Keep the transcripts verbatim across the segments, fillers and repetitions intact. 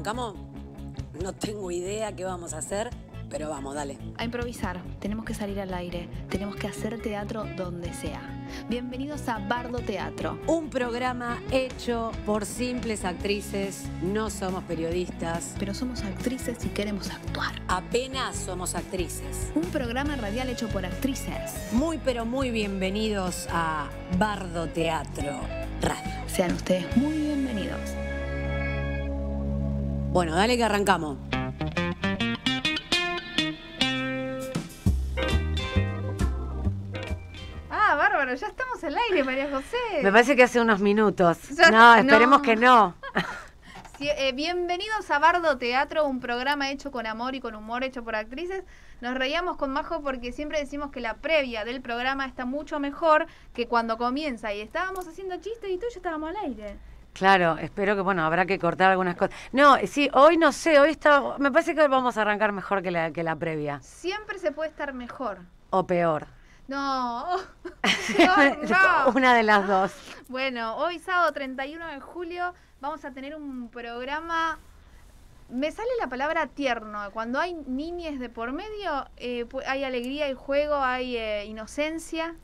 ¿Arrancamos? No tengo idea qué vamos a hacer, pero vamos, dale. A improvisar, tenemos que salir al aire, tenemos que hacer teatro donde sea. Bienvenidos a Bardo Teatro. Un programa hecho por simples actrices, no somos periodistas. Pero somos actrices y queremos actuar. Apenas somos actrices. Un programa radial hecho por actrices. Muy pero muy bienvenidos a Bardo Teatro Radio. Sean ustedes muy bienvenidos. Bueno, dale que arrancamos. Ah, bárbaro, ya estamos al aire, María José. Me parece que hace unos minutos. Ya, no, esperemos no. que no. Sí, eh, bienvenidos a Bardo Teatro, un programa hecho con amor y con humor, hecho por actrices. Nos reíamos con Majo porque siempre decimos que la previa del programa está mucho mejor que cuando comienza. Y estábamos haciendo chistes y tú ya estábamos al aire. Claro, espero que, bueno, habrá que cortar algunas cosas. No, sí, hoy no sé, hoy está, me parece que hoy vamos a arrancar mejor que la, que la previa. Siempre se puede estar mejor. O peor. No, no, no. Una de las dos. Bueno, hoy sábado treinta y uno de julio vamos a tener un programa, me sale la palabra tierno, cuando hay niñes de por medio, eh, hay alegría, hay juego, hay eh, inocencia,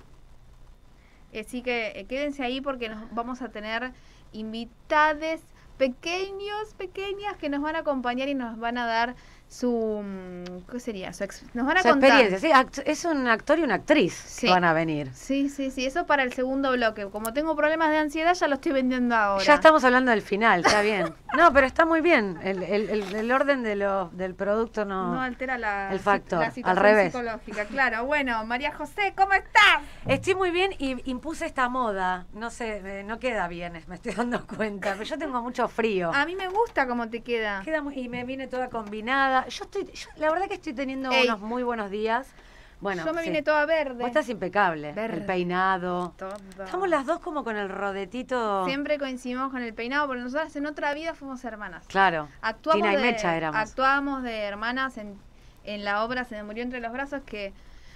así que eh, quédense ahí porque nos vamos a tener invitades pequeños, pequeñas que nos van a acompañar y nos van a dar su, ¿qué sería? Su ex, nos van a Su contar. experiencia, sí, act es un actor y una actriz Sí. que van a venir. Sí, sí, sí, eso para el segundo bloque. Como tengo problemas de ansiedad, ya lo estoy vendiendo ahora. Ya estamos hablando del final, está bien. No, pero está muy bien. El, el, el, el orden de lo, del producto no... No altera la, el factor, la situación al revés. psicológica. Claro, bueno, María José, ¿cómo estás? Estoy muy bien y impuse esta moda. No sé, eh, no queda bien, me estoy dando cuenta. Pero yo tengo mucho frío. A mí me gusta cómo te queda. Queda muy, y me viene toda combinada. Yo estoy, yo, la verdad que estoy teniendo Ey. unos muy buenos días. Bueno, Yo me sí. vine toda verde. Vos estás impecable. Verde. El peinado. Todo. Estamos las dos como con el rodetito. Siempre coincidimos con el peinado, porque nosotras en otra vida fuimos hermanas. Claro. Actuamos Tina y de, Mecha éramos. Actuábamos de hermanas en, en la obra Se me murió entre los brazos, que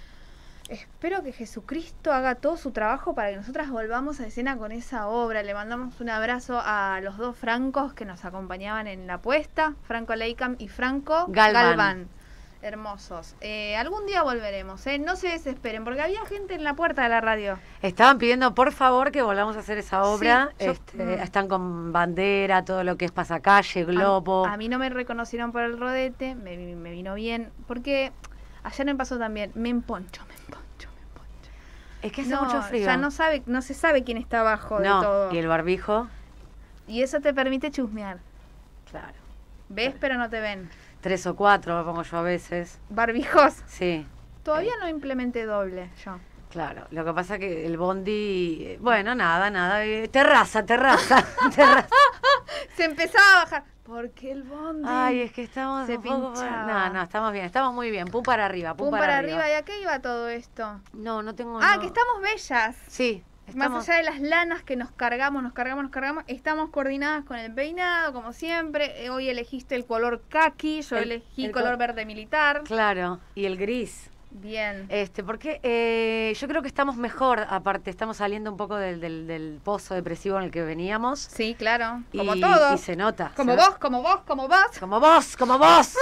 espero que Jesucristo haga todo su trabajo para que nosotras volvamos a escena con esa obra. Le mandamos un abrazo a los dos Francos que nos acompañaban en la puesta, Franco Leicam y Franco Galván. Galván. Hermosos. Eh, algún día volveremos, ¿eh? No se desesperen, porque había gente en la puerta de la radio. Estaban pidiendo por favor que volvamos a hacer esa obra. Sí, yo- este, mm. Están con bandera, todo lo que es pasacalle, globo. A, a mí no me reconocieron por el rodete, me, vi- me vino bien, porque ayer me pasó también, me emponcho, me emponcho, me emponcho. Es que hace No, mucho frío. ya no sabe, no se sabe quién está abajo de No, todo. y el barbijo. Y eso te permite chusmear. Claro. Ves, pero no te ven. Tres o cuatro me pongo yo a veces. Barbijos. Sí. Todavía no implementé doble, yo. Claro, lo que pasa que el bondi, eh, bueno, nada, nada, eh, terraza, terraza, terraza. Se empezaba a bajar. Porque el bondi. Ay, es que estamos Se un poco... pinchaba. No, no, estamos bien, estamos muy bien, pum para arriba, pum, Pum para arriba. ¿Y a qué iba todo esto? No, no tengo... Ah, no. que estamos bellas. Sí, estamos... Más allá de las lanas que nos cargamos, nos cargamos, nos cargamos, estamos coordinadas con el peinado, como siempre. Eh, Hoy elegiste el color kaki, yo El- elegí el color co- verde militar. Claro, y el gris. Bien. Este, porque eh, yo creo que estamos mejor, aparte, estamos saliendo un poco del, del, del pozo depresivo en el que veníamos. Sí, claro. Como y, todos. Y se nota. Como se vos, nota. como vos, como vos. Como vos, como vos.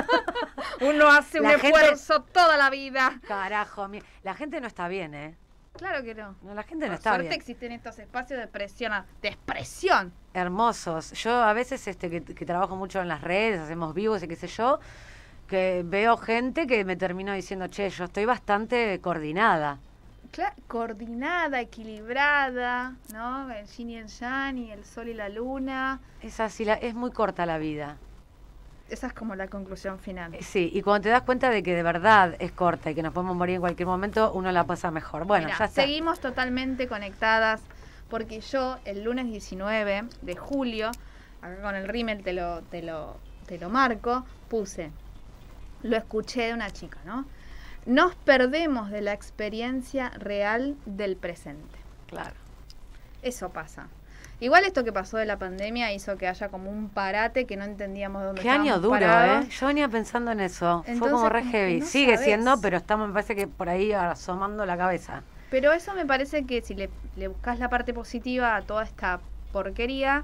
Uno hace un La gente- esfuerzo toda la vida. Carajo, mi- la gente no está bien, ¿eh? Claro que no. No, la gente no Por está suerte bien. existen estos espacios de expresión, de expresión. Hermosos. Yo a veces este que, que trabajo mucho en las redes, hacemos vivos y qué sé yo, que veo gente que me termino diciendo, che, yo estoy bastante coordinada. Cla- coordinada, equilibrada, ¿no? El yin y el yang y el sol y la luna. Es así, la, es muy corta la vida. Esa es como la conclusión final. Eh, Sí, y cuando te das cuenta de que de verdad es corta y que nos podemos morir en cualquier momento, uno la pasa mejor. Bueno, Mirá, ya está. seguimos totalmente conectadas porque yo el lunes diecinueve de julio, acá con el rímel te lo, te lo, te lo marco, puse, lo escuché de una chica, ¿no? Nos perdemos de la experiencia real del presente. Claro. Eso pasa. Igual esto que pasó de la pandemia hizo que haya como un parate que no entendíamos dónde Qué año estábamos duro, parados. ¿eh? Yo venía pensando en eso. Fue Entonces, como re como que heavy. no Sigue sabés. siendo, pero estamos, me parece que por ahí asomando la cabeza. Pero eso me parece que si le, le buscas la parte positiva a toda esta porquería,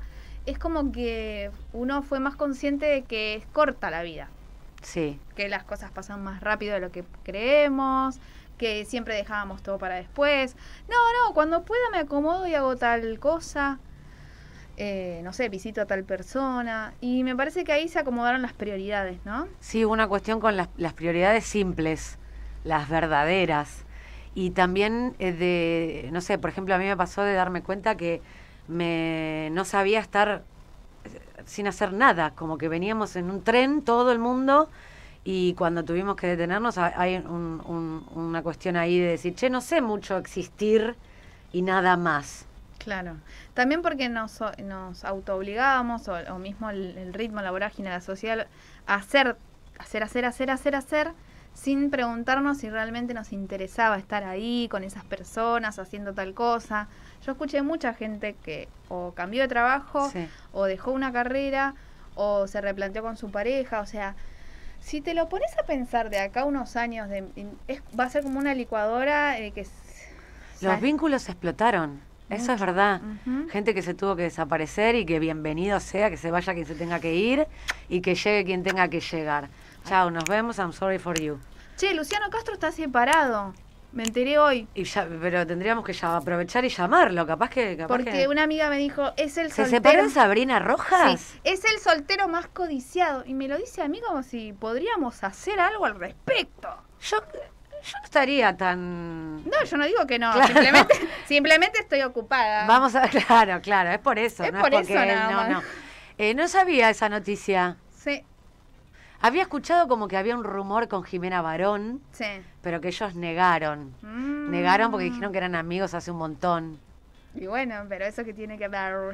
es como que uno fue más consciente de que es corta la vida. Sí. Que las cosas pasan más rápido de lo que creemos, que siempre dejábamos todo para después. No, no, cuando pueda me acomodo y hago tal cosa. Eh, no sé, visito a tal persona. Y me parece que ahí se acomodaron las prioridades, ¿no? Sí, hubo una cuestión con las, las prioridades simples, las verdaderas. Y también eh, de, no sé, por ejemplo, a mí me pasó de darme cuenta que me no sabía estar sin hacer nada, como que veníamos en un tren todo el mundo y cuando tuvimos que detenernos hay un, un, una cuestión ahí de decir, che, no sé mucho existir y nada más. Claro. También porque nos, nos autoobligábamos, o, o mismo el, el ritmo, la vorágine, la social, a hacer, hacer, hacer, hacer, hacer, hacer, sin preguntarnos si realmente nos interesaba estar ahí con esas personas haciendo tal cosa. Yo escuché mucha gente que o cambió de trabajo, sí, o dejó una carrera, o se replanteó con su pareja. O sea, si te lo pones a pensar de acá unos años, de, es, va a ser como una licuadora eh, que... Los ¿sabes? Vínculos explotaron. Eso Mucho. Es verdad. Uh-huh. Gente que se tuvo que desaparecer y que bienvenido sea, que se vaya quien se tenga que ir y que llegue quien tenga que llegar. Chao, nos vemos, I'm sorry for you. Che, Luciano Castro está separado. Me enteré hoy. Y ya, pero tendríamos que ya aprovechar y llamarlo, capaz que... Capaz Porque que... una amiga me dijo, es el ¿Se soltero... separó de Sabrina Rojas? Sí, es el soltero más codiciado. Y me lo dice a mí como si podríamos hacer algo al respecto. Yo... Yo no estaría tan... No, yo no digo que no, claro. simplemente, simplemente estoy ocupada. Vamos a... Claro, claro, es por eso. Es no por es porque eso él, nada no, más. no. Eh, no sabía esa noticia. Sí. Había escuchado como que había un rumor con Jimena Barón, sí, pero que ellos negaron. Mm. Negaron porque dijeron que eran amigos hace un montón. Y bueno, pero eso que tiene que ver...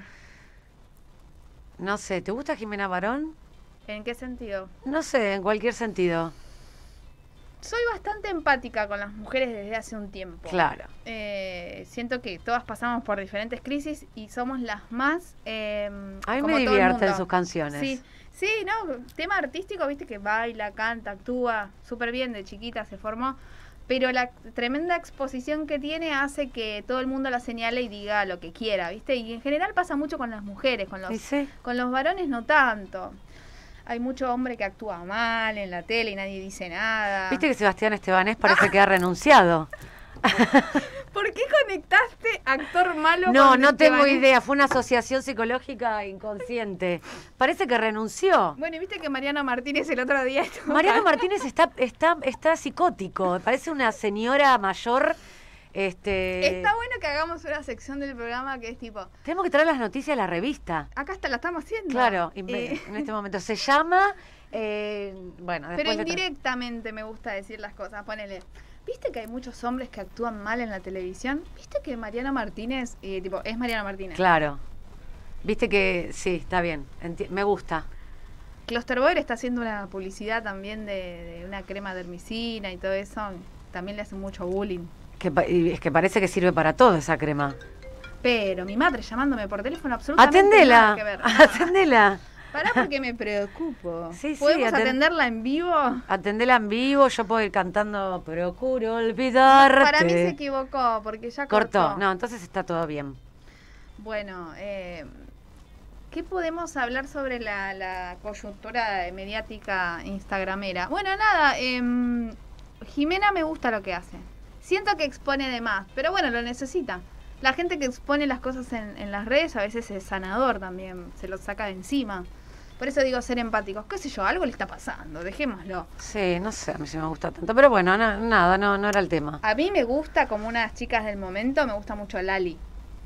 No sé, ¿te gusta Jimena Barón? ¿En qué sentido? No sé, en cualquier sentido. Soy bastante empática con las mujeres desde hace un tiempo. Claro. Eh, siento que todas pasamos por diferentes crisis y somos las más... Eh, a mí como me todo el divierten mundo. sus canciones. Sí, sí, no, tema artístico, viste que baila, canta, actúa, súper bien, de chiquita se formó. Pero la tremenda exposición que tiene hace que todo el mundo la señale y diga lo que quiera, ¿viste? Y en general pasa mucho con las mujeres, con los, ¿Sí, sí? con los varones no tanto. Hay mucho hombre que actúa mal en la tele y nadie dice nada. ¿Viste que Sebastián Estebanés parece que ha renunciado? ¿Por qué conectaste actor malo No, con no tengo Estebanés? idea. Fue una asociación psicológica inconsciente. Parece que renunció. Bueno, y viste que Mariana Martínez el otro día estuvo Mariano acá. Martínez está, está, está psicótico. Parece una señora mayor. Este... Está bueno que hagamos una sección del programa que es tipo... Tenemos que traer las noticias a la revista. Acá hasta la estamos haciendo. Claro, Eh, en este momento. Se llama... Eh, bueno, Pero después le tra- indirectamente me gusta decir las cosas. Ponele, ¿viste que hay muchos hombres que actúan mal en la televisión? ¿Viste que Mariana Martínez, eh, tipo, es Mariana Martínez? Claro. Viste que... Sí, está bien. Enti- me gusta. Clusterboy está haciendo una publicidad también de, de una crema dermicina y todo eso. También le hacen mucho bullying. Que, pa- y es que parece que sirve para todo esa crema. Pero mi madre llamándome por teléfono absolutamente nada Atendela. que ver. Atendela. Pará porque me preocupo. Sí, sí, ¿Podemos aten- atenderla en vivo? Atendela en vivo, yo puedo ir cantando Procuro olvidarte. Para mí se equivocó porque ya cortó. Cortó. No, entonces está todo bien. Bueno, eh, ¿qué podemos hablar sobre la, la coyuntura mediática instagramera? Bueno, nada, eh, Jimena me gusta lo que hace. Siento que expone de más, pero bueno, lo necesita. La gente que expone las cosas en, en las redes a veces es sanador también, se lo saca de encima. Por eso digo ser empáticos. ¿Qué sé yo? Algo le está pasando, dejémoslo. Sí, no sé, a mí sí me gusta tanto. Pero bueno, no- nada, no, no era el tema. A mí me gusta, como unas chicas del momento, me gusta mucho Lali.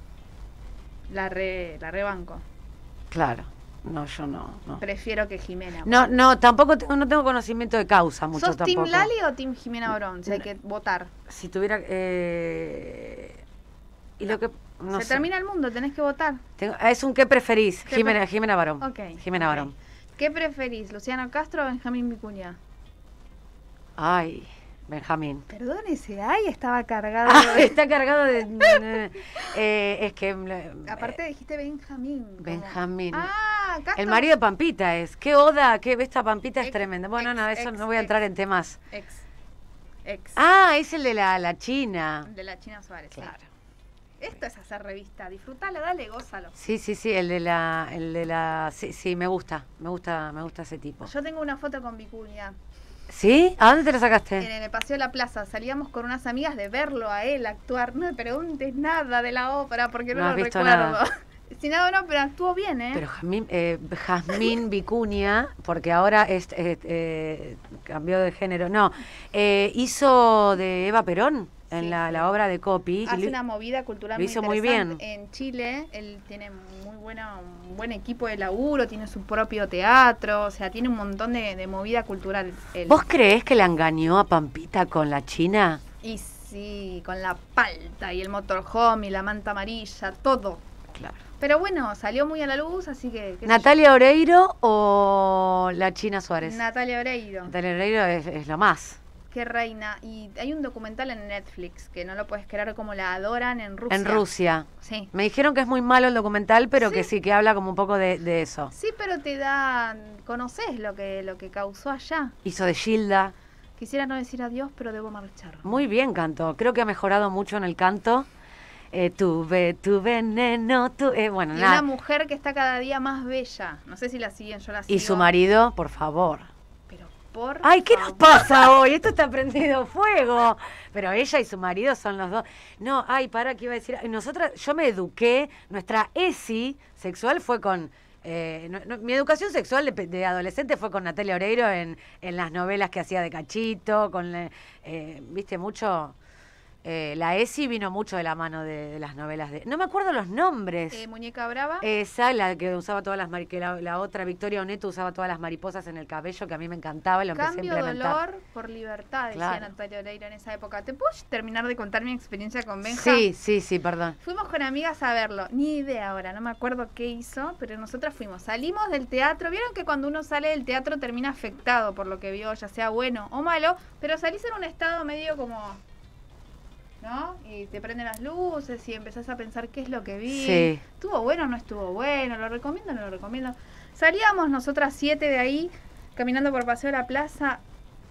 La re, la rebanco. Claro. No, yo no. No, Prefiero que Jimena. no, no tampoco tengo, no tengo conocimiento de causa mucho ¿Sos tampoco. Team Lali o Team Jimena Barón? Si hay que votar. Si tuviera... Eh, y lo que... No Se sé. termina el mundo, tenés que votar. Tengo- es un ¿qué preferís? ¿Qué Jimena, pre- Jimena Barón. Ok. Jimena ok. Barón. ¿Qué preferís, Luciano Castro o Benjamín Vicuña? Ay, Benjamín. Perdón, ese ay estaba cargado. Ah, de- está cargado de... eh, es que... eh, Aparte dijiste Benjamín. como- Benjamín. Ah, Castro. El marido de Pampita es. Qué oda, qué esta Pampita es Ex, tremenda. Bueno, ex, no, eso ex, no voy a ex. entrar en temas. Ex. Ex. Ah, es el de la, la China. De la China Suárez. sí. Claro. Esto es hacer revista. Disfrútalo, dale, gózalo. Sí, sí, sí, el de la, el de la, sí, sí, me gusta, me gusta, me gusta ese tipo. Yo tengo una foto con Vicuña. ¿Sí? ¿A dónde te la sacaste? En el Paseo de la Plaza. Salíamos con unas amigas de verlo a él actuar. No me preguntes nada de la ópera porque no, No lo has visto recuerdo. nada. Si no, no, pero actuó bien, ¿eh? Pero Jazmín, eh, Jazmín Vicuña, porque ahora es, eh, eh, cambió de género, no, eh, hizo de Eva Perón en Sí, la, sí. la obra de Copy. Hace y lo- una movida cultural lo muy hizo muy interesante bien. en Chile. Él tiene muy buena, un buen equipo de laburo, tiene su propio teatro, o sea, tiene un montón de, de movida cultural. Él. ¿Vos creés que la engañó a Pampita con la China? Y sí, con la palta y el motorhome y la manta amarilla, todo. Claro. Pero bueno, salió muy a la luz, así que... qué sé ¿Natalia Oreiro o la China yo. Suárez? Natalia Oreiro. Natalia Oreiro es, es lo más. Qué reina. Y hay un documental en Netflix que no lo puedes creer como la adoran en Rusia. En Rusia. Sí. Me dijeron que es muy malo el documental, pero Sí. que sí, que habla como un poco de, de eso. Sí, pero te da... Conoces lo que, lo que causó allá. Hizo de Gilda. Quisiera no decir adiós, pero debo marchar. Muy bien cantó. Creo que ha mejorado mucho en el canto. Eh, tuve tu veneno, tu... eh, bueno, Y nada. una mujer que está cada día más bella. No sé si la siguen, yo la sigo. Y su marido, por favor. Pero por Ay, ¿qué nos favor. pasa hoy? Esto está prendido fuego. Pero ella y su marido son los dos. No, ay, para, ¿qué iba a decir? Ay, nosotras, yo me eduqué, nuestra ESI sexual fue con... eh, no- no, mi educación sexual de, pe- de adolescente fue con Natalia Oreiro en, en las novelas que hacía de Cachito, con, le- eh, viste, mucho... eh, la ESI vino mucho de la mano de, de las novelas de... No me acuerdo los nombres. Eh, Muñeca Brava. Esa, la que usaba todas las mari- que la, la otra, Victoria Oneto, usaba todas las mariposas en el cabello, que a mí me encantaba y lo empecé a Cambio implementar. dolor por libertad, decía Claro. Natalia Oreiro en esa época. ¿Te puedo terminar de contar mi experiencia con Benja? Sí, sí, sí, perdón. Fuimos con amigas a verlo, ni idea ahora, no me acuerdo qué hizo, pero nosotras fuimos. Salimos del teatro, vieron que cuando uno sale del teatro termina afectado por lo que vio, ya sea bueno o malo, pero salís en un estado medio como... ¿no? Y te prenden las luces y empezás a pensar qué es lo que vi. Sí. ¿Estuvo bueno o no estuvo bueno? ¿Lo recomiendo o no lo recomiendo? Salíamos nosotras siete de ahí, caminando por Paseo de la Plaza.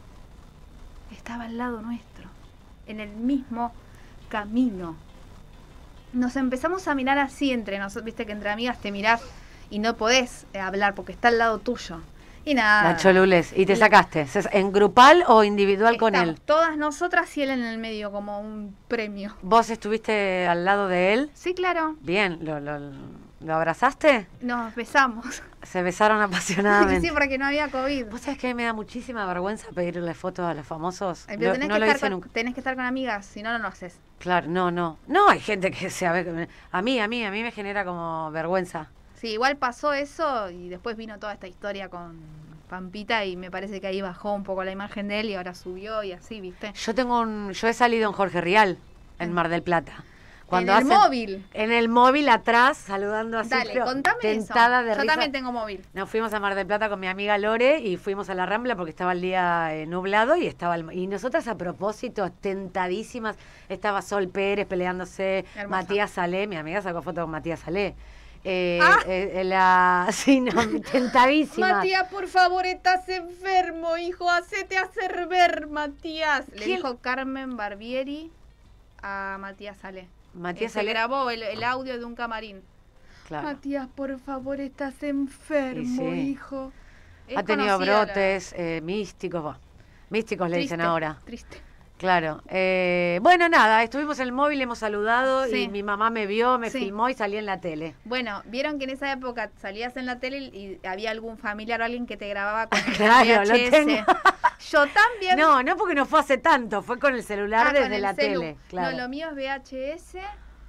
Estaba al lado nuestro, en el mismo camino. Nos empezamos a mirar así entre nosotros, viste que entre amigas te mirás y no podés eh, hablar porque está al lado tuyo. Y nada. La Cholules. ¿Y te Y- sacaste? ¿Se- ¿En grupal o individual con Estamos él? todas nosotras y él en el medio como un premio. ¿Vos estuviste al lado de él? Sí, claro. Bien, ¿lo, lo, lo abrazaste? Nos besamos. Se besaron apasionadamente. Sí, porque no había COVID. ¿Vos sabés que a mí me da muchísima vergüenza pedirle fotos a los famosos? Ay, pero Lo- tenés, no que lo estar hice con, nunca. tenés que estar con amigas, si no, no lo haces. Claro, no, no. No, hay gente que se... A, ver, a mí, a mí, a mí me genera como vergüenza. Sí, igual pasó eso y después vino toda esta historia con Pampita y me parece que ahí bajó un poco la imagen de él y ahora subió y así, ¿viste? Yo tengo un... Yo he salido en Jorge Rial, en Mar del Plata. en el móvil. En el móvil atrás, saludando así. Dale, pero contame tentada eso. de Yo risa. también tengo móvil. Nos fuimos a Mar del Plata con mi amiga Lore y fuimos a la Rambla porque estaba el día eh, nublado y estaba el- y nosotras a propósito tentadísimas, estaba Sol Pérez peleándose, Hermosa. Matías Salé, mi amiga sacó foto con Matías Salé. Eh, Ah. eh, la sí, no, tentadísima. Matías, por favor, estás enfermo, hijo, hacete hacer ver, Matías. Le ¿Quién? dijo Carmen Barbieri a Matías Salé. Matías Eh, se Salé, grabó el, el audio de un camarín. claro. Matías, por favor, estás enfermo, Y sí. hijo. Es Ha tenido conocida la- brotes eh, místicos, bah, místicos le dicen Triste, ahora. Triste. Claro. Eh, bueno, nada, estuvimos en el móvil, hemos saludado Sí. y mi mamá me vio, me Sí. filmó y salí en la tele. Bueno, vieron que en esa época salías en la tele y había algún familiar o alguien que te grababa con el Claro, lo V H S. tengo. Yo también. No, no porque no fue hace tanto, fue con el celular Ah, con desde el la celu. tele. Claro. No, lo mío es V H S.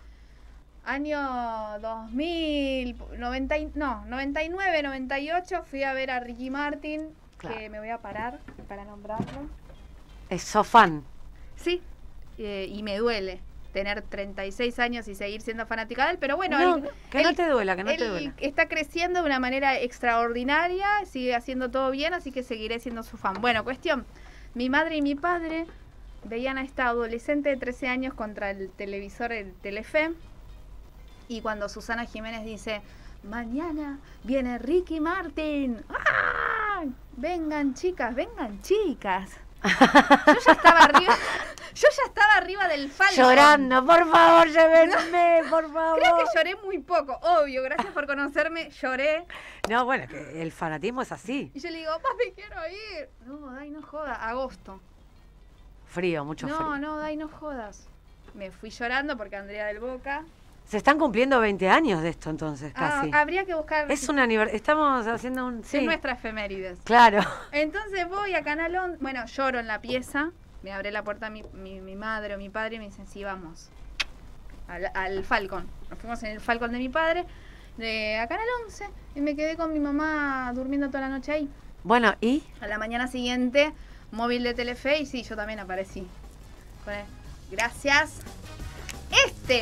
Año dos mil, noventa, y- no, noventa y nueve, noventa y ocho fui a ver a Ricky Martin, Claro. que me voy a parar para nombrarlo. Es so fan. Sí, eh, y me duele tener treinta y seis años y seguir siendo fanática de él, pero bueno, No, él- que no él- te duela, que no te él duela. está creciendo de una manera extraordinaria, sigue haciendo todo bien, así que seguiré siendo su fan. Bueno, cuestión, mi madre y mi padre veían a esta adolescente de trece años contra el televisor, el Telefe, y cuando Susana Jiménez dice, mañana viene Ricky Martin, ¡ah! Vengan chicas, vengan chicas. Yo ya estaba arriba, Yo ya estaba arriba del Falcon. Llorando, por favor, llévenme, por favor. Creo que lloré muy poco, obvio. Gracias por conocerme, lloré. No, bueno, que el fanatismo es así. Y yo le digo, papi, quiero ir. No, Dai, no jodas. Agosto. Frío, mucho no, frío. No, no, Dai, no jodas. Me fui llorando porque Andrea del Boca. Se están cumpliendo veinte años de esto entonces, casi. Ah, habría que buscar... Es un aniversario, estamos haciendo un... Sí. Es nuestra efemérides. Claro. Entonces voy a Canal once, bueno, lloro en la pieza, me abre la puerta mi, mi, mi madre o mi padre y me dicen, sí, vamos, al, al Falcon. Nos fuimos en el Falcon de mi padre, de a Canal once, y me quedé con mi mamá durmiendo toda la noche ahí. Bueno, ¿y? A la mañana siguiente, móvil de Telefe, y sí, yo también aparecí. Con él. Gracias. Este...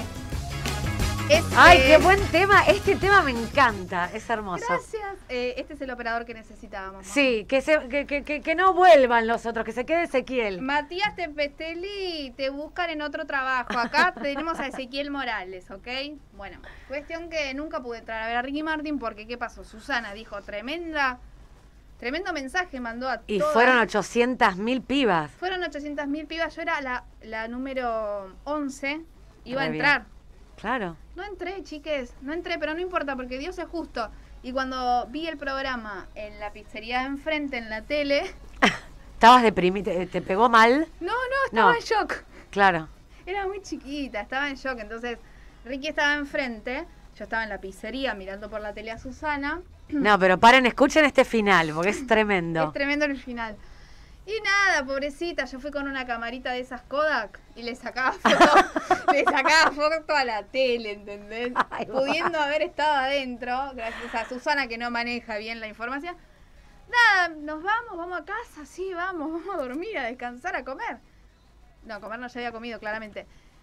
Este, ¡Ay, qué buen tema! Este tema me encanta, es hermoso. Gracias. Eh, este es el operador que necesitábamos. ¿No? Sí, que, se, que, que, que, que no vuelvan los otros, que se quede Ezequiel. Matías Tempestelli, te buscan en otro trabajo. Acá tenemos a Ezequiel Morales, ¿ok? Bueno, cuestión que nunca pude entrar a ver a Ricky Martin porque, ¿qué pasó? Susana dijo, tremenda, tremendo mensaje mandó a Y todas. fueron ochocientas mil pibas. Fueron ochocientas mil pibas, yo era la, la número once, iba Re a bien. entrar. Claro. No entré, chiques, no entré, pero no importa porque Dios es justo. Y cuando vi el programa en la pizzería de enfrente, en la tele... ¿Estabas deprimida? ¿Te, te pegó mal? No, no, estaba No. en shock. Claro. Era muy chiquita, estaba en shock. Entonces, Ricky estaba enfrente, yo estaba en la pizzería mirando por la tele a Susana. No, pero paren, escuchen este final, porque es tremendo. Es tremendo el final. Y nada, pobrecita, yo fui con una camarita de esas Kodak y le sacaba foto, le sacaba foto a la tele, ¿entendés? Ay, Pudiendo haber estado adentro, gracias a Susana que no maneja bien la información. Nada, nos vamos, vamos a casa, sí, vamos, vamos a dormir, a descansar, a comer. No, a comer no, ya había comido, claramente.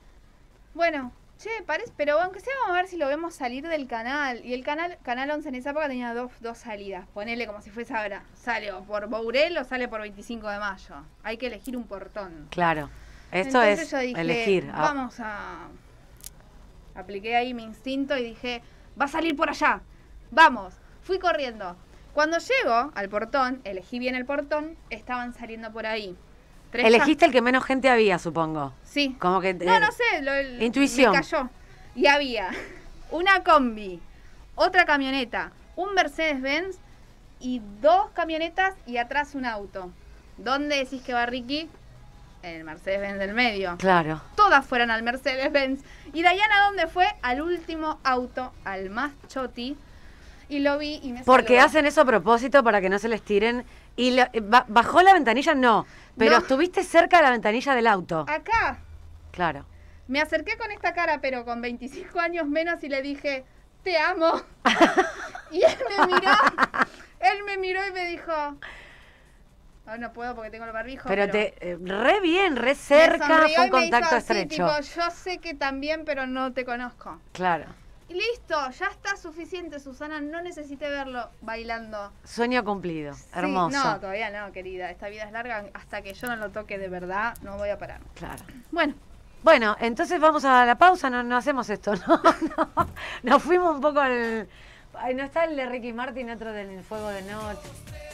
Bueno, che, parece, pero aunque sea, vamos a ver si lo vemos salir del canal. Y el canal Canal once en esa época tenía dos, dos salidas. Ponele como si fuese ahora. Sale o por Bourel o sale por veinticinco de mayo. Hay que elegir un portón. Claro. Esto Entonces es yo dije, elegir. Ah, Vamos a... Apliqué ahí mi instinto y dije, va a salir por allá. Vamos. Fui corriendo. Cuando llego al portón, elegí bien el portón, estaban saliendo por ahí. Tres Elegiste el que menos gente había, supongo. Sí. Como que No, eh, no sé. Lo, el- Intuición. Me cayó. Y había una combi, otra camioneta, un Mercedes-Benz y dos camionetas y atrás un auto. ¿Dónde decís que va Ricky? En el Mercedes-Benz del medio. Claro. Todas fueron al Mercedes-Benz. ¿Y Dayana dónde fue? Al último auto, al más choti. Y lo vi y me Porque saludó. hacen eso a propósito para que no se les tiren. Y la- ba- bajó la ventanilla, no. Pero No. estuviste cerca de la ventanilla del auto. Acá. Claro. Me acerqué con esta cara, pero con veinticinco años menos y le dije, te amo. Y él me miró, él me miró y me dijo, oh, no puedo porque tengo el barbijo. Pero, Pero, te eh, re bien, re me cerca, sonrió fue un y me hizo contacto así, estrecho. tipo, yo sé que también, pero no te conozco. Claro. Y listo, ya está suficiente, Susana, no necesité verlo bailando. Sueño cumplido. Sí, Hermoso. no, todavía no, querida. Esta vida es larga. Hasta que yo no lo toque de verdad, no voy a parar. Claro. Bueno, Bueno, entonces vamos a la pausa, no, no hacemos esto, ¿no? no. Nos fuimos un poco al... Ay, no está el de Ricky Martin, otro del Fuego de Noche.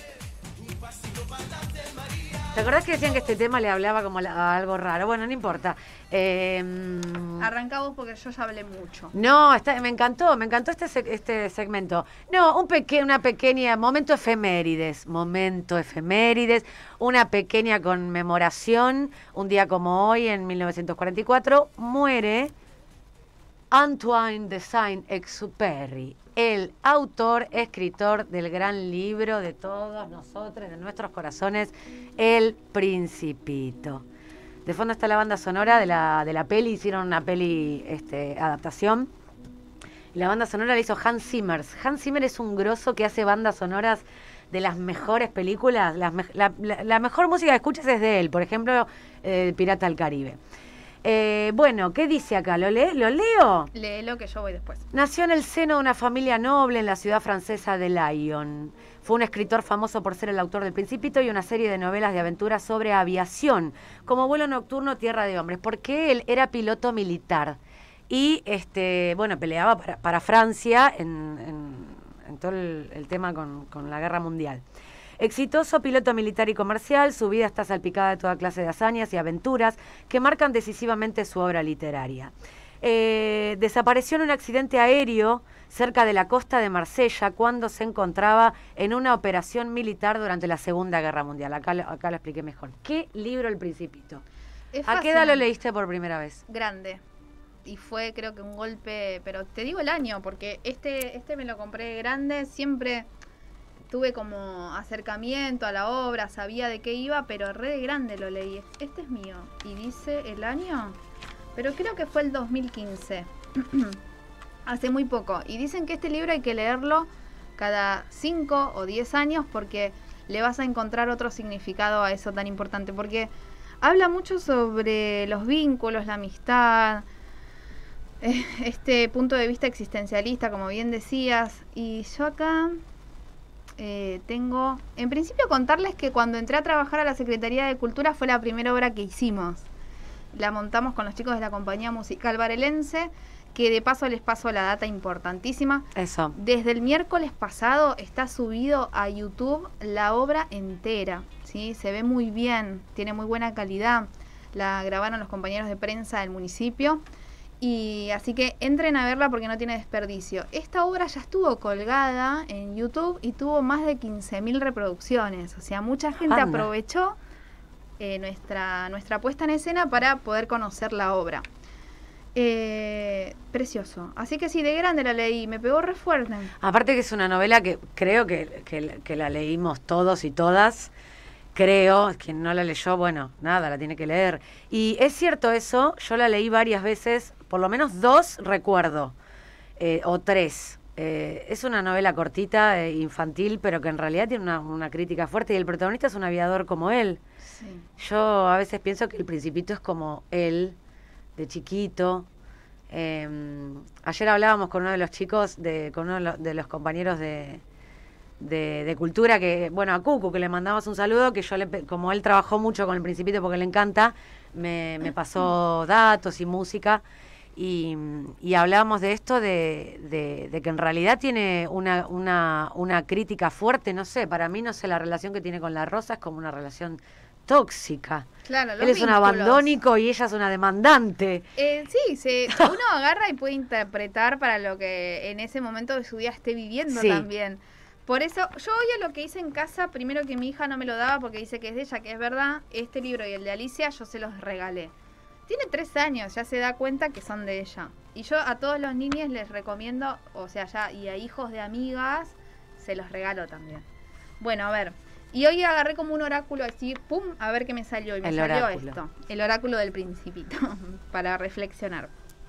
¿Te acordás que decían que este tema le hablaba como la- a algo raro? Bueno, no importa. Eh, arranca vos porque yo ya hablé mucho. no, está, me encantó, me encantó este, seg- este segmento. No, un peque, una pequeña, momento efemérides, momento efemérides, una pequeña conmemoración. Un día como hoy, en mil novecientos cuarenta y cuatro, muere Antoine de Saint-Exupéry, el autor, escritor del gran libro de todos nosotros, de nuestros corazones, El Principito. De fondo está la banda sonora de la, de la peli, hicieron una peli este, adaptación. Y la banda sonora la hizo Hans Zimmer. Hans Zimmer es un grosso que hace bandas sonoras de las mejores películas. Las me- la, la- la mejor música que escuchas es de él, por ejemplo, eh, Pirata del Caribe. Eh, bueno, ¿qué dice acá? ¿Lo, lee? ¿Lo leo? Léelo que yo voy después. Nació en el seno de una familia noble en la ciudad francesa de Lyon. Fue un escritor famoso por ser el autor del Principito y una serie de novelas de aventuras sobre aviación, como Vuelo Nocturno, Tierra de Hombres, porque él era piloto militar y este, bueno, peleaba para, para Francia en, en- en todo el, el tema con, con la guerra mundial. Exitoso piloto militar y comercial, su vida está salpicada de toda clase de hazañas y aventuras que marcan decisivamente su obra literaria. Eh, desapareció en un accidente aéreo cerca de la costa de Marsella cuando se encontraba en una operación militar durante la Segunda Guerra Mundial. Acá, lo- acá lo expliqué mejor. ¿Qué libro El Principito? Es ¿A qué edad lo fascinante. leíste por primera vez? Grande. Y fue creo que un golpe, pero te digo el año, porque este, este me lo compré grande, siempre tuve como acercamiento a la obra, sabía de qué iba, pero re de grande lo leí. Este es mío. Y dice el año, pero creo que fue el dos mil quince. Hace muy poco. Y dicen que este libro hay que leerlo cada cinco o diez años porque le vas a encontrar otro significado a eso tan importante. Porque habla mucho sobre los vínculos, la amistad, eh, este punto de vista existencialista, como bien decías. Y yo acá eh, tengo, en principio, contarles que cuando entré a trabajar a la Secretaría de Cultura fue la primera obra que hicimos. La montamos con los chicos de la compañía musical barelense, que de paso les paso la data importantísima. Eso. Desde el miércoles pasado está subido a YouTube la obra entera, ¿sí? Se ve muy bien, tiene muy buena calidad. La grabaron los compañeros de prensa del municipio. Y así que entren a verla porque no tiene desperdicio. Esta obra ya estuvo colgada en YouTube y tuvo más de quince mil reproducciones. O sea, mucha gente Anda. aprovechó eh, nuestra, nuestra puesta en escena para poder conocer la obra. Eh, precioso. Así que sí, de grande la leí, me pegó re fuerte. Aparte que es una novela que creo que, que, que la leímos todos y todas. Creo, quien no la leyó, bueno, nada, la tiene que leer. Y es cierto eso, yo la leí varias veces, por lo menos dos recuerdo, eh, o tres. Eh, es una novela cortita, eh, infantil, pero que en realidad tiene una, una crítica fuerte y el protagonista es un aviador como él. Sí. Yo a veces pienso que El Principito es como él, de chiquito. Eh, ayer hablábamos con uno de los chicos, de, con uno de los, de los compañeros de, de, de cultura, que, bueno, a Cucu, que le mandamos un saludo, que yo, le, pe- como él trabajó mucho con El Principito porque le encanta, me, me pasó datos y música. Y, y hablábamos de esto, de, de, de que en realidad tiene una, una, una crítica fuerte, no sé, para mí, no sé, la relación que tiene con la Rosa es como una relación tóxica. Claro, los Él es un vínculos. abandónico y ella es una demandante. Eh, sí, se, uno agarra y puede interpretar para lo que en ese momento de su vida esté viviendo Sí. también. Por eso, yo hoy a lo que hice en casa, primero que mi hija no me lo daba porque dice que es de ella, que es verdad, este libro y el de Alicia yo se los regalé. Tiene tres años, ya se da cuenta que son de ella. Y yo a todos los niños les recomiendo, o sea, ya, y a hijos de amigas, se los regalo también. Bueno, a ver. Y hoy agarré como un oráculo así, pum, a ver qué me salió. Y me El salió oráculo. esto, el oráculo del Principito, para reflexionar.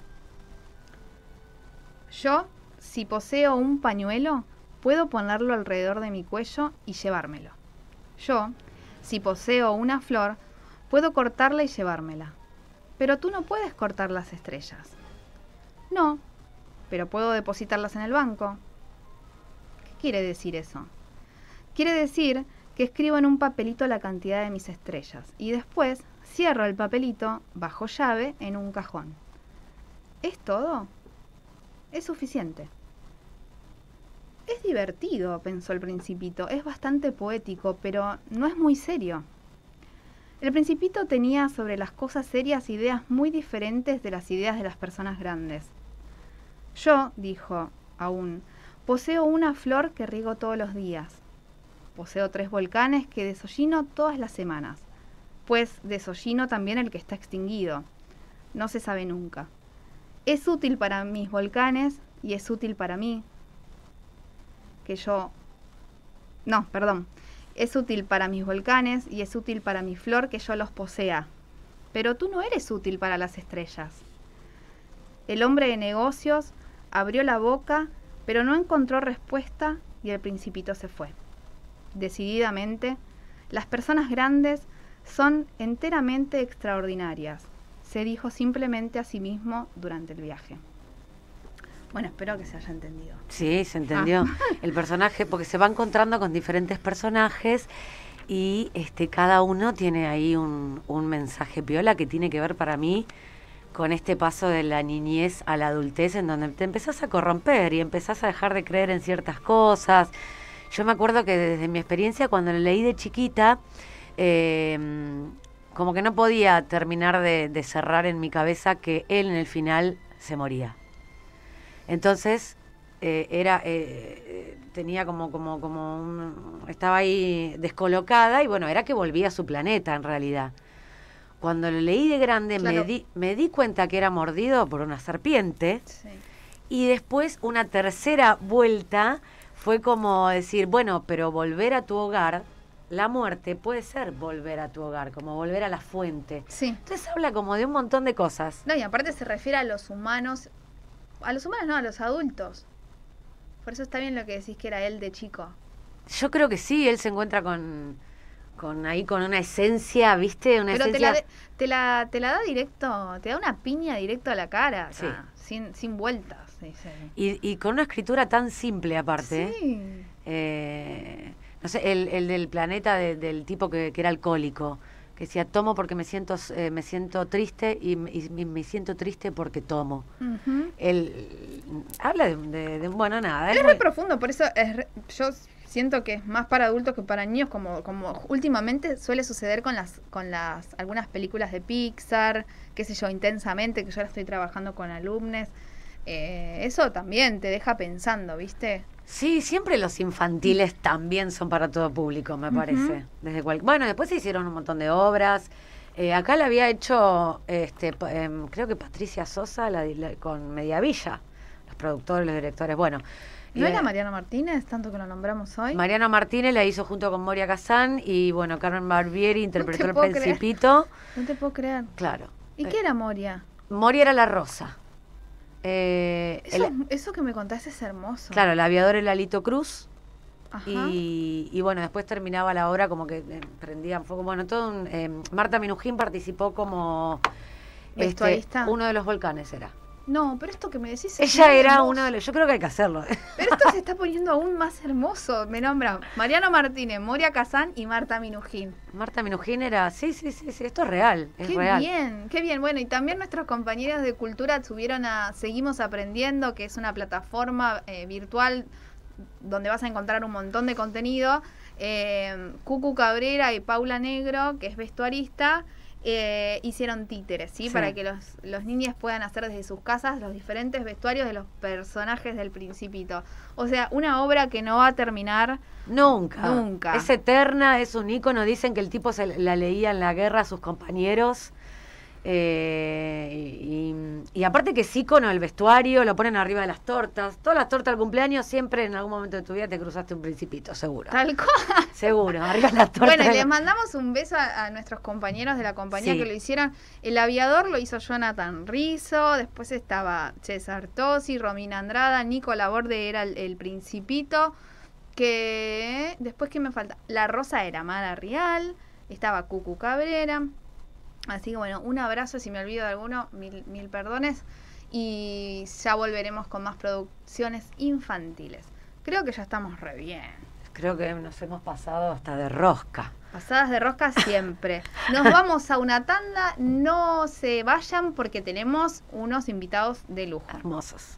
Yo, si poseo un pañuelo, puedo ponerlo alrededor de mi cuello y llevármelo. Yo, si poseo una flor, puedo cortarla y llevármela. Pero tú no puedes cortar las estrellas. No, pero puedo depositarlas en el banco. ¿Qué quiere decir eso? Quiere decir que escribo en un papelito la cantidad de mis estrellas y después cierro el papelito bajo llave en un cajón. ¿Es todo? Es suficiente. Es divertido, pensó el Principito. Es bastante poético, pero no es muy serio. El Principito tenía sobre las cosas serias ideas muy diferentes de las ideas de las personas grandes. Yo, dijo aún, poseo una flor que riego todos los días. Poseo tres volcanes que desollino todas las semanas, pues desollino también el que está extinguido. No se sabe nunca. Es útil para mis volcanes y es útil para mí que yo... No, perdón. Es útil para mis volcanes y es útil para mi flor que yo los posea. Pero tú no eres útil para las estrellas. El hombre de negocios abrió la boca, pero no encontró respuesta y el Principito se fue. Decididamente, las personas grandes son enteramente extraordinarias, se dijo simplemente a sí mismo durante el viaje. Bueno, espero que se haya entendido. Sí, se entendió. Ah. El personaje, porque se va encontrando con diferentes personajes y este cada uno tiene ahí un, un mensaje piola que tiene que ver para mí con este paso de la niñez a la adultez, en donde te empezás a corromper y empezás a dejar de creer en ciertas cosas. yo me acuerdo que desde mi experiencia, cuando lo leí de chiquita, eh, como que no podía terminar de, de cerrar en mi cabeza que él en el final se moría. Entonces, eh, era eh, tenía como, como, como un, estaba ahí descolocada y bueno, era que volvía a su planeta en realidad. Cuando lo leí de grande, claro, me, di, me di cuenta que era mordido por una serpiente. Sí. Y después una tercera vuelta fue como decir, bueno, pero volver a tu hogar, la muerte puede ser volver a tu hogar, como volver a la fuente. Sí. Entonces habla como de un montón de cosas. No, y aparte se refiere a los humanos, a los humanos no, a los adultos. Por eso está bien lo que decís que era él de chico. Yo creo que sí, él se encuentra con... con ahí con una esencia, ¿viste? Una Pero esencia... te, la de, te, la, te la da directo, te da una piña directo a la cara, sí. O sea, sin, sin vueltas. Sí, sí. Y, y con una escritura tan simple aparte. Sí. Eh, no sé, el, el del planeta de, del tipo que, que era alcohólico, que decía, tomo porque me siento eh, me siento triste y, y, y me siento triste porque tomo. Uh-huh. Él habla de, de, de, bueno, nada. Es, es muy profundo, por eso es re, yo... siento que es más para adultos que para niños, como, como últimamente suele suceder con las con las algunas películas de Pixar, qué sé yo, Intensamente, que yo ahora estoy trabajando con alumnos. Eh, eso también te deja pensando, ¿viste? Sí, siempre los infantiles también son para todo público, me parece. Uh-huh. Desde cual... Bueno, después se hicieron un montón de obras. Eh, acá la había hecho, este, eh, creo que Patricia Sosa la, la, con Mediavilla, los productores, los directores. Bueno, ¿no era Mariano Martínez, tanto que lo nombramos hoy? Mariano Martínez la hizo junto con Moria Kazan y, bueno, Carmen Barbieri interpretó no El Principito. Creer. No te puedo creer. Claro. ¿Y eh, qué era Moria? Moria era la rosa. Eh, eso, el, eso que me contaste es hermoso. Claro, el aviador era Lalito Cruz. Ajá. Y, y, bueno, después terminaba la obra como que eh, prendían fuego. Bueno, todo un... Eh, Marta Minujín participó como... Vestuarista. Este, uno de los volcanes era. No, pero esto que me decís... Ella era hermoso. Uno de los... Yo creo que hay que hacerlo. Pero esto se está poniendo aún más hermoso. Me nombra Mariano Martínez, Moria Kazan y Marta Minujín. Marta Minujín era... Sí, sí, sí, sí, esto es real. Es qué real. bien, qué bien. Bueno, y también nuestros compañeros de cultura subieron a Seguimos Aprendiendo, que es una plataforma eh, virtual donde vas a encontrar un montón de contenido. Eh, Cucu Cabrera y Paula Negro, que es vestuarista, Eh, hicieron títeres, ¿sí? Sí. Para que los, los niños puedan hacer desde sus casas los diferentes vestuarios de los personajes del Principito. O sea, una obra que no va a terminar nunca. Nunca. Es eterna, es un ícono. Dicen que el tipo se la leía en la guerra a sus compañeros. Eh, y, y aparte que es ícono el vestuario, lo ponen arriba de las tortas. Todas las tortas del cumpleaños, siempre en algún momento de tu vida te cruzaste un Principito, seguro. Tal cual. Seguro, arriba de las tortas. Bueno, y les mandamos un beso a, a nuestros compañeros de la compañía, sí, que lo hicieron. El aviador lo hizo Jonathan Rizzo, después estaba César Tosi, Romina Andrada, Nico Laborde era el, el Principito, que después, ¿qué me falta? La Rosa era Mara Rial, estaba Cucu Cabrera. Así que bueno, un abrazo, si me olvido de alguno, mil, mil perdones. Y ya volveremos con más producciones infantiles. Creo que ya estamos re bien. Creo que nos hemos pasado hasta de rosca. Pasadas de rosca siempre. Nos vamos a una tanda, no se vayan porque tenemos unos invitados de lujo. Hermosos.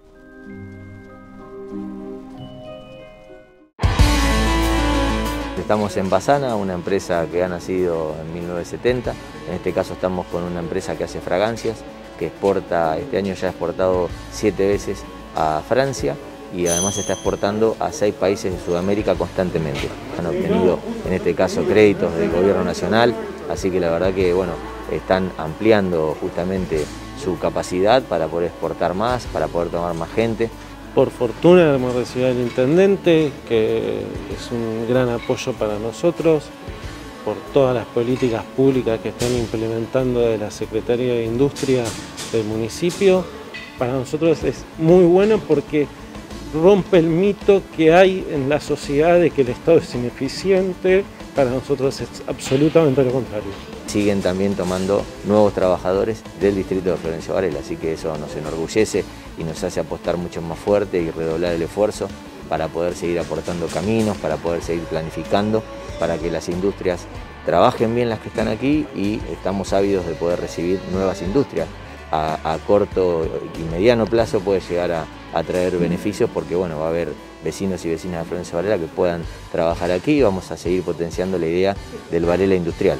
Estamos en Basana, una empresa que ha nacido en mil novecientos setenta. En este caso estamos con una empresa que hace fragancias, que exporta, este año ya ha exportado siete veces a Francia y además está exportando a seis países de Sudamérica constantemente. Han obtenido en este caso créditos del gobierno nacional, así que la verdad que bueno, están ampliando justamente su capacidad para poder exportar más, para poder tomar más gente. Por fortuna hemos recibido al intendente, que es un gran apoyo para nosotros, por todas las políticas públicas que están implementando de la Secretaría de Industria del municipio. Para nosotros es muy bueno porque rompe el mito que hay en la sociedad de que el Estado es ineficiente. Para nosotros es absolutamente lo contrario. Siguen también tomando nuevos trabajadores del distrito de Florencio Varela, así que eso nos enorgullece y nos hace apostar mucho más fuerte y redoblar el esfuerzo para poder seguir aportando caminos, para poder seguir planificando, para que las industrias trabajen bien las que están aquí y estamos ávidos de poder recibir nuevas industrias. a, a corto y mediano plazo puede llegar a, a traer beneficios, porque bueno, va a haber vecinos y vecinas de Florencio Varela que puedan trabajar aquí, y vamos a seguir potenciando la idea del Varela industrial.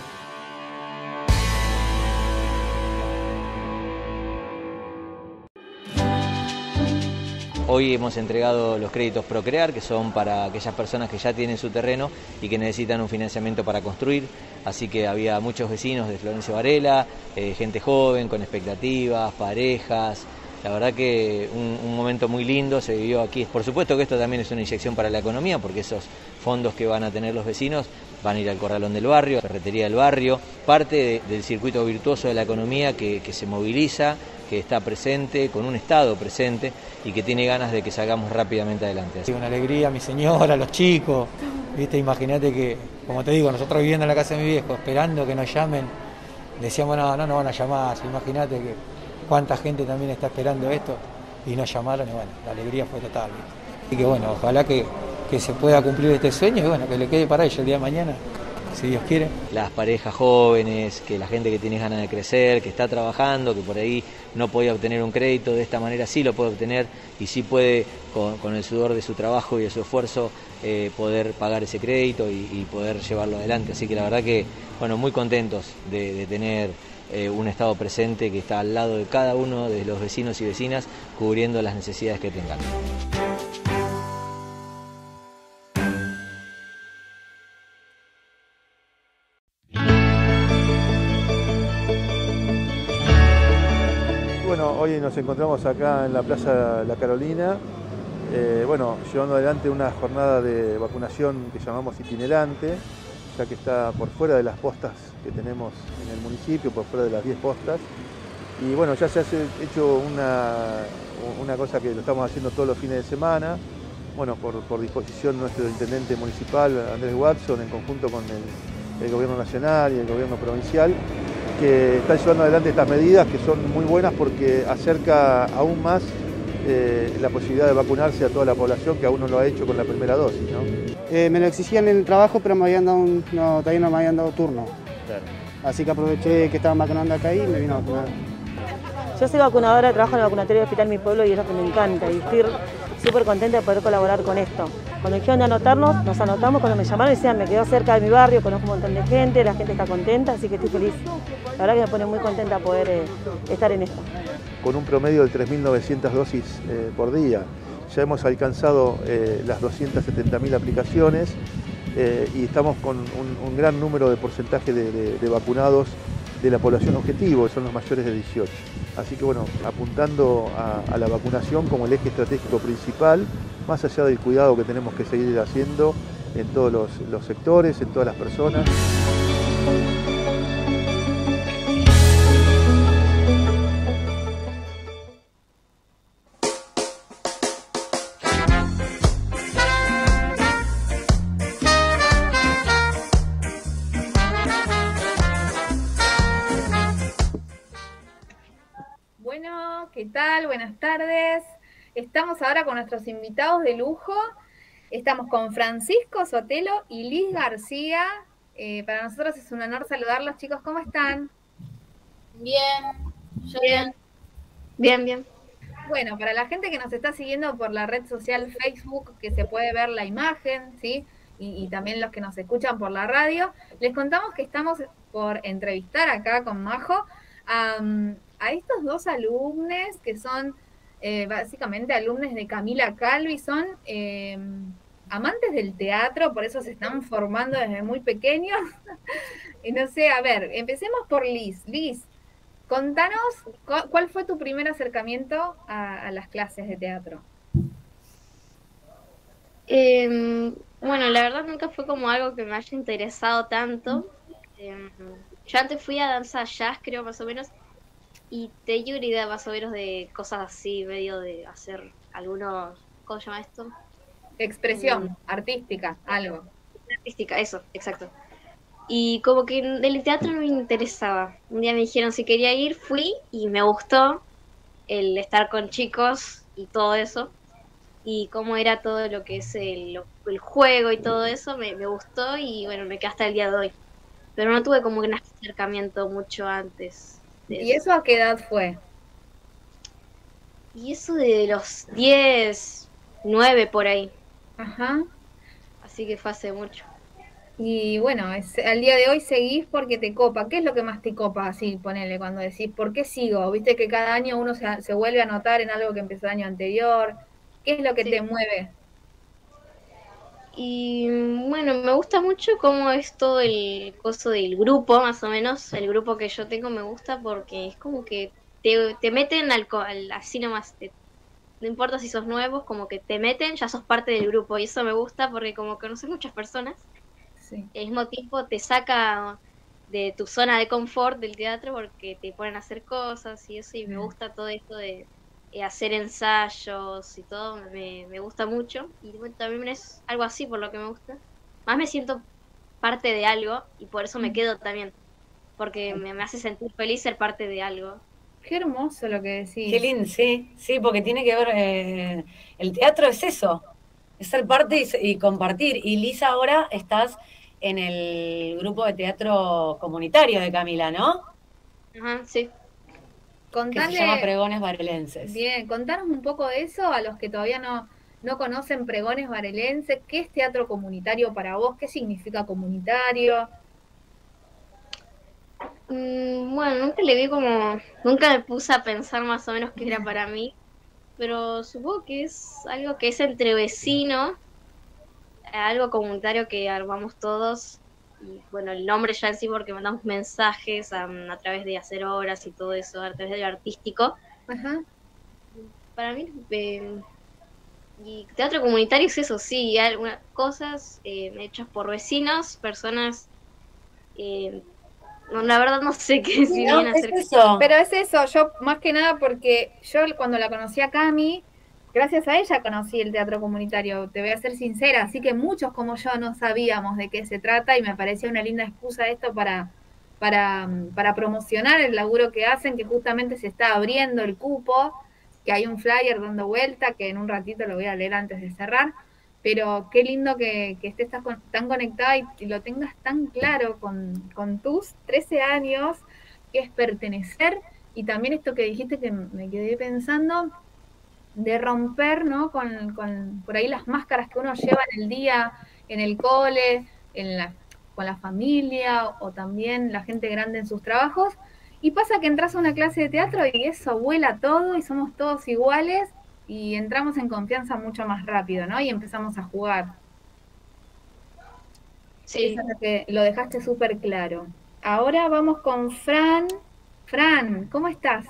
Hoy hemos entregado los créditos Procrear, que son para aquellas personas que ya tienen su terreno y que necesitan un financiamiento para construir. Así que había muchos vecinos de Florencio Varela, eh, gente joven, con expectativas, parejas. La verdad que un, un momento muy lindo se vivió aquí. Por supuesto que esto también es una inyección para la economía, porque esos fondos que van a tener los vecinos van a ir al corralón del barrio, a la ferretería del barrio, parte de, del circuito virtuoso de la economía que, que se moviliza, que está presente, con un Estado presente y que tiene ganas de que salgamos rápidamente adelante. Así. Una alegría a mi señora, a los chicos, viste, imagínate que, como te digo, nosotros viviendo en la casa de mi viejo, esperando que nos llamen, decíamos, no, no nos van a llamar, imagínate que cuánta gente también está esperando esto, y nos llamaron, y bueno, la alegría fue total, ¿viste? Así que bueno, ojalá que, que se pueda cumplir este sueño, y bueno, que le quede para ellos el día de mañana, si Dios quiere. Las parejas jóvenes, que la gente que tiene ganas de crecer, que está trabajando, que por ahí no podía obtener un crédito, de esta manera sí lo puede obtener, y sí puede, con, con el sudor de su trabajo y de su esfuerzo, eh, poder pagar ese crédito y, y poder llevarlo adelante. Así que la verdad que, bueno, muy contentos de, de tener eh, un Estado presente que está al lado de cada uno de los vecinos y vecinas, cubriendo las necesidades que tengan. Bueno, hoy nos encontramos acá en la Plaza La Carolina, eh, bueno, llevando adelante una jornada de vacunación que llamamos itinerante, ya que está por fuera de las postas que tenemos en el municipio, por fuera de las diez postas. Y bueno, ya se ha hecho una, una cosa que lo estamos haciendo todos los fines de semana, bueno, por, por disposición de nuestro intendente municipal, Andrés Watson, en conjunto con el, el gobierno nacional y el gobierno provincial, que están llevando adelante estas medidas que son muy buenas porque acerca aún más eh, la posibilidad de vacunarse a toda la población que aún no lo ha hecho con la primera dosis, ¿no? Eh, me lo exigían en el trabajo, pero me habían dado un, no, todavía no me habían dado turno. Claro. Así que aproveché que estaban vacunando acá y me vino a vacunar. Yo soy vacunadora, trabajo en el vacunatorio del Hospital Mi Pueblo y es lo que me encanta. Y estoy súper contenta de poder colaborar con esto. Cuando dijeron de anotarnos, nos anotamos. Cuando me llamaron decían, me quedo cerca de mi barrio, conozco un montón de gente, la gente está contenta, así que estoy feliz. La verdad que me pone muy contenta poder eh, estar en esto. Con un promedio de tres mil novecientas dosis eh, por día, ya hemos alcanzado eh, las doscientas setenta mil aplicaciones eh, y estamos con un, un gran número de porcentaje de, de, de vacunados de la población objetivo, que son los mayores de dieciocho. Así que bueno, apuntando a, a la vacunación como el eje estratégico principal, más allá del cuidado que tenemos que seguir haciendo en todos los, los sectores, en todas las personas. Bueno, ¿qué tal? Buenas tardes. Estamos ahora con nuestros invitados de lujo. Estamos con Francisco Sotelo y Liz García. Eh, para nosotros es un honor saludarlos, chicos. ¿Cómo están? Bien, yo bien. Bien, bien. Bueno, para la gente que nos está siguiendo por la red social Facebook, que se puede ver la imagen, ¿sí? Y, y también los que nos escuchan por la radio, les contamos que estamos por entrevistar acá con Majo um, a estos dos alumnos que son eh, básicamente alumnos de Camila Calvi, son eh, amantes del teatro, por eso se están formando desde muy pequeños. Y no sé, a ver, empecemos por Liz. Liz, contanos cu- cuál fue tu primer acercamiento a, a las clases de teatro. Eh, bueno, la verdad nunca fue como algo que me haya interesado tanto. Eh, yo antes fui a danza jazz, creo, más o menos, y tenía una idea más o menos de cosas así, medio de hacer algunos, ¿cómo se llama esto? Expresión Mm. artística, algo. Artística, eso, exacto. Y como que el teatro no me interesaba. Un día me dijeron si quería ir, fui y me gustó el estar con chicos y todo eso. Y cómo era todo lo que es el, el juego y todo eso, me, me gustó y bueno, me quedé hasta el día de hoy. Pero no tuve como un acercamiento mucho antes de ¿Y eso a qué edad fue? Y eso de los diez, nueve por ahí. Ajá. Así que fue hace mucho. Y bueno, es, al día de hoy seguís porque te copa. ¿Qué es lo que más te copa? Así, ponele, cuando decís, ¿por qué sigo? Viste que cada año uno se, se vuelve a notar en algo que empezó el año anterior. ¿Qué es lo que Sí. te mueve? Y bueno, me gusta mucho cómo es todo el coso del grupo, más o menos. El grupo que yo tengo me gusta porque es como que te, te meten al, co- al- así nomás. Te- no importa si sos nuevos, como que te meten, ya sos parte del grupo. Y eso me gusta porque como conoces muchas personas, Sí. al mismo tiempo te saca de tu zona de confort del teatro porque te ponen a hacer cosas y eso. Y me gusta todo esto de eh, hacer ensayos y todo, me, me gusta mucho. Y bueno, también es algo así por lo que me gusta. Más me siento parte de algo y por eso me quedo también, porque me, me hace sentir feliz ser parte de algo. Qué hermoso lo que decís. Qué lindo, sí, sí, porque tiene que ver, eh, el teatro es eso, es ser parte y, se- y compartir. Y Lisa, ahora estás en el grupo de teatro comunitario de Camila, ¿no? Ajá, sí. Que se llama Contale, Pregones Varelenses. bien, contanos un poco de eso a los que todavía no, no conocen Pregones Varelenses. ¿Qué es teatro comunitario para vos? ¿Qué significa comunitario? Mm, bueno, nunca le vi como, nunca me puse a pensar más o menos qué era para mí, pero supongo que es algo que es entre vecinos, algo comunitario que armamos todos. Y bueno, el nombre ya en sí porque mandamos mensajes a, a través de hacer obras y todo eso, a través de lo artístico. Ajá. Para mí, eh, y teatro comunitario es eso, sí, hay algunas cosas eh, hechas por vecinos, personas, eh, no, la verdad no sé qué decir No, bien es acerca. eso. Pero es eso, yo más que nada porque yo cuando la conocí a Cami, gracias a ella conocí el teatro comunitario, te voy a ser sincera, así que muchos como yo no sabíamos de qué se trata y me parecía una linda excusa esto para, para, para promocionar el laburo que hacen, que justamente se está abriendo el cupo, que hay un flyer dando vuelta, que en un ratito lo voy a leer antes de cerrar, pero qué lindo que, que estés tan, tan conectada y, y lo tengas tan claro con, con tus trece años, que es pertenecer, y también esto que dijiste que me quedé pensando, de romper, ¿no? Con, con por ahí las máscaras que uno lleva en el día, en el cole, en la, con la familia, o también la gente grande en sus trabajos, y pasa que entras a una clase de teatro y eso vuela todo, y somos todos iguales, y entramos en confianza mucho más rápido, ¿no? Y empezamos a jugar. Sí. Eso es lo que lo dejaste súper claro. Ahora vamos con Fran. Fran, ¿cómo estás?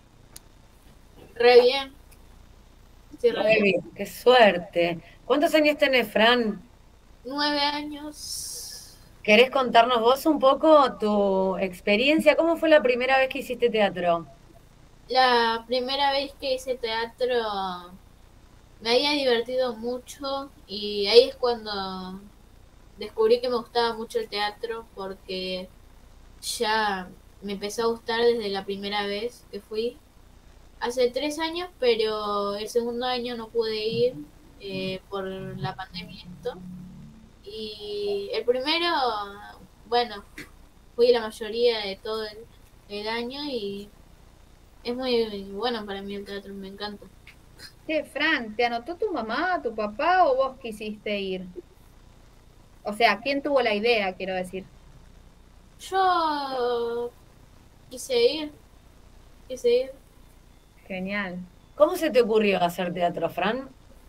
Re bien. Sí, re Muy bien. bien, qué suerte. ¿Cuántos años tenés, Fran? Nueve años. ¿Querés contarnos vos un poco tu experiencia? ¿Cómo fue la primera vez que hiciste teatro? La primera vez que hice teatro me había divertido mucho y ahí es cuando descubrí que me gustaba mucho el teatro porque ya me empezó a gustar desde la primera vez que fui. Hace tres años, pero el segundo año no pude ir eh, por la pandemia y esto. Y el primero, bueno, fui la mayoría de todo el, el año y es muy bueno para mí el teatro, me encanta. Sí, Fran, ¿te anotó tu mamá, tu papá o vos quisiste ir? O sea, ¿quién tuvo la idea, quiero decir? Yo quise ir, quise ir. Genial. ¿Cómo se te ocurrió hacer teatro, Fran?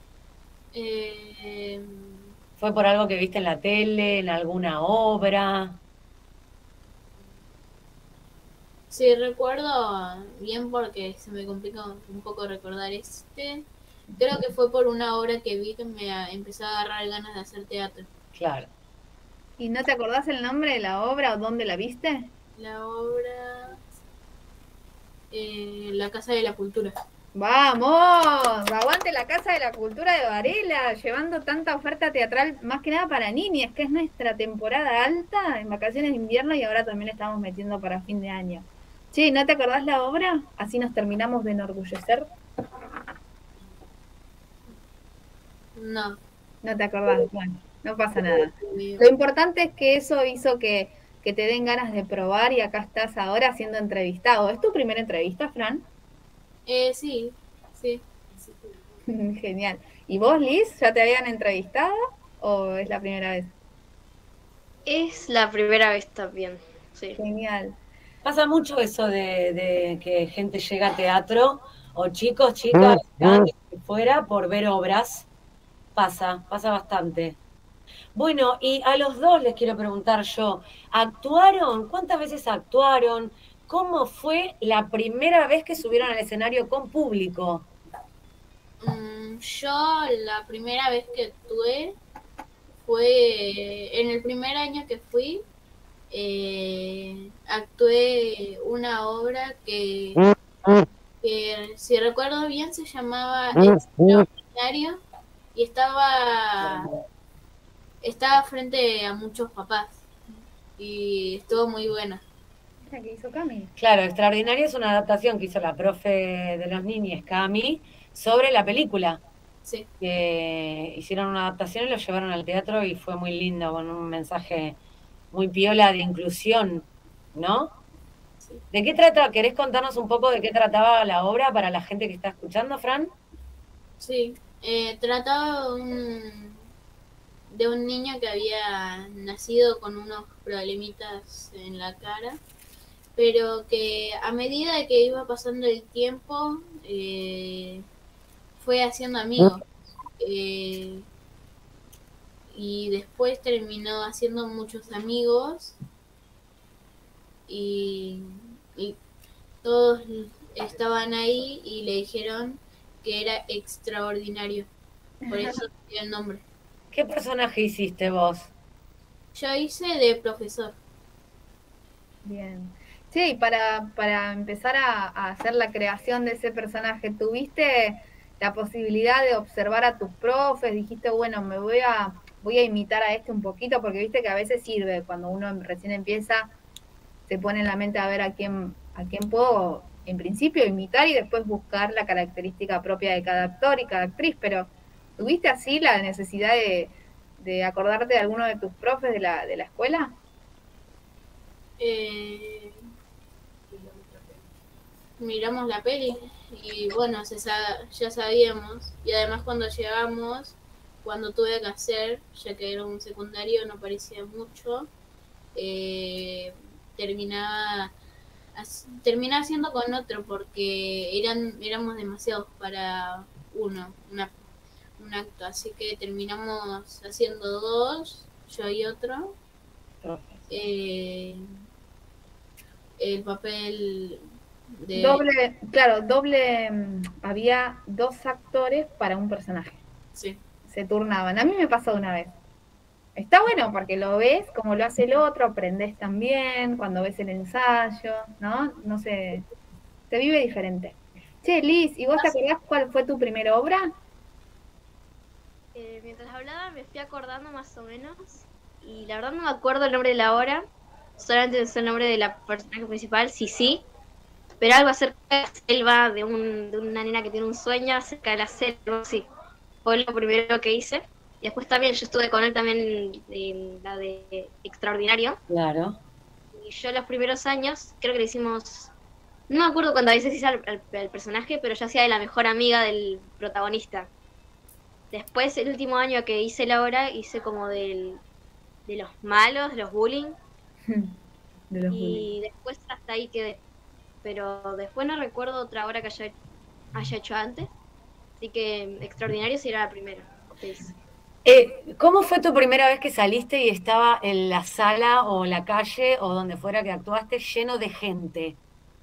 Eh, ¿Fue por algo que viste en la tele, en alguna obra? sí, recuerdo bien porque se me complica un poco recordar este. Creo que fue por una obra que vi que me a- empezó a agarrar ganas de hacer teatro. Claro. ¿Y no te acordás el nombre de la obra o dónde la viste? La obra eh, La Casa de la Cultura. ¡Vamos! ¡Aguante la Casa de la Cultura de Varela! Llevando tanta oferta teatral, más que nada para niñas, que es nuestra temporada alta en vacaciones de invierno y ahora también la estamos metiendo para fin de año. Sí, ¿no te acordás la obra? Así nos terminamos de enorgullecer. No. No te acordás, bueno, no pasa nada. Lo importante es que eso hizo que, que te den ganas de probar y acá estás ahora siendo entrevistado. ¿Es tu primera entrevista, Fran? Eh, sí, Sí. Genial. ¿Y vos, Liz, ya te habían entrevistado o es la primera vez? Es la primera vez también, sí. Genial. Pasa mucho eso de, de que gente llega a teatro, o chicos, chicas, grandes, fuera, por ver obras. Pasa, pasa bastante. Bueno, y a los dos les quiero preguntar yo, ¿actuaron? ¿Cuántas veces actuaron? ¿Cómo fue la primera vez que subieron al escenario con público? Mm, yo la primera vez que actué fue en el primer año que fui, eh, actué una obra que, que, si recuerdo bien, se llamaba Extraordinario y estaba, estaba frente a muchos papás y estuvo muy buena. ¿La que hizo Cami? Claro, Extraordinario es una adaptación que hizo la profe de los niños, Cami, sobre la película. Sí. Que hicieron una adaptación y lo llevaron al teatro y fue muy lindo, con un mensaje muy piola de inclusión, ¿no? Sí. ¿De qué trata? ¿Querés contarnos un poco de qué trataba la obra para la gente que está escuchando, Fran? Sí, eh, trataba de un, de un niño que había nacido con unos problemitas en la cara, pero que a medida que iba pasando el tiempo eh, fue haciendo amigos. Eh, y después terminó haciendo muchos amigos y, y todos estaban ahí y le dijeron que era extraordinario, por eso tiene el nombre. ¿Qué personaje hiciste vos? Yo hice de profesor. Bien. Sí, para, para empezar a, a hacer la creación de ese personaje, ¿tuviste la posibilidad de observar a tus profes? Dijiste, bueno, me voy a voy a imitar a este un poquito, porque viste que a veces sirve, cuando uno recién empieza, se pone en la mente a ver a quién, a quién puedo, en principio, imitar y después buscar la característica propia de cada actor y cada actriz, pero ¿tuviste así la necesidad de, de acordarte de alguno de tus profes de la, de la escuela? Eh, miramos la peli y bueno, se sa- ya sabíamos, y además cuando llegamos, cuando tuve que hacer, ya que era un secundario, no parecía mucho, eh, terminaba as- terminé haciendo con otro porque eran éramos demasiados para uno, una, un acto, así que terminamos haciendo dos, yo y otro. Eh, el papel de... Doble, claro, doble, mm, había dos actores para un personaje. Sí. Se turnaban. A mí me pasó una vez. Está bueno porque lo ves como lo hace el otro, aprendés también, cuando ves el ensayo, ¿no? No sé, se vive diferente. Che, Liz, ¿y vos te acordás cuál fue tu primera obra? Eh, mientras hablaba me fui acordando más o menos y la verdad no me acuerdo el nombre de la obra, solamente sé el nombre de la personaje principal, sí, sí, pero algo acerca de la selva, de, un, de una nena que tiene un sueño acerca de la selva, sí, fue lo primero que hice. Y después también yo estuve con él también en, en la de Extraordinario. Claro. Y yo los primeros años, creo que le hicimos, no me acuerdo cuántas veces hice al, al, al personaje, pero yo hacía de la mejor amiga del protagonista. Después, el último año que hice la obra, hice como del, de los malos, de los bullying. De los y bullying. después hasta ahí quedé. Pero después no recuerdo otra obra que haya, haya hecho antes. Así que Extraordinario sí era la primera que hice. Eh, ¿Cómo fue tu primera vez que saliste y estaba en la sala o la calle o donde fuera que actuaste lleno de gente?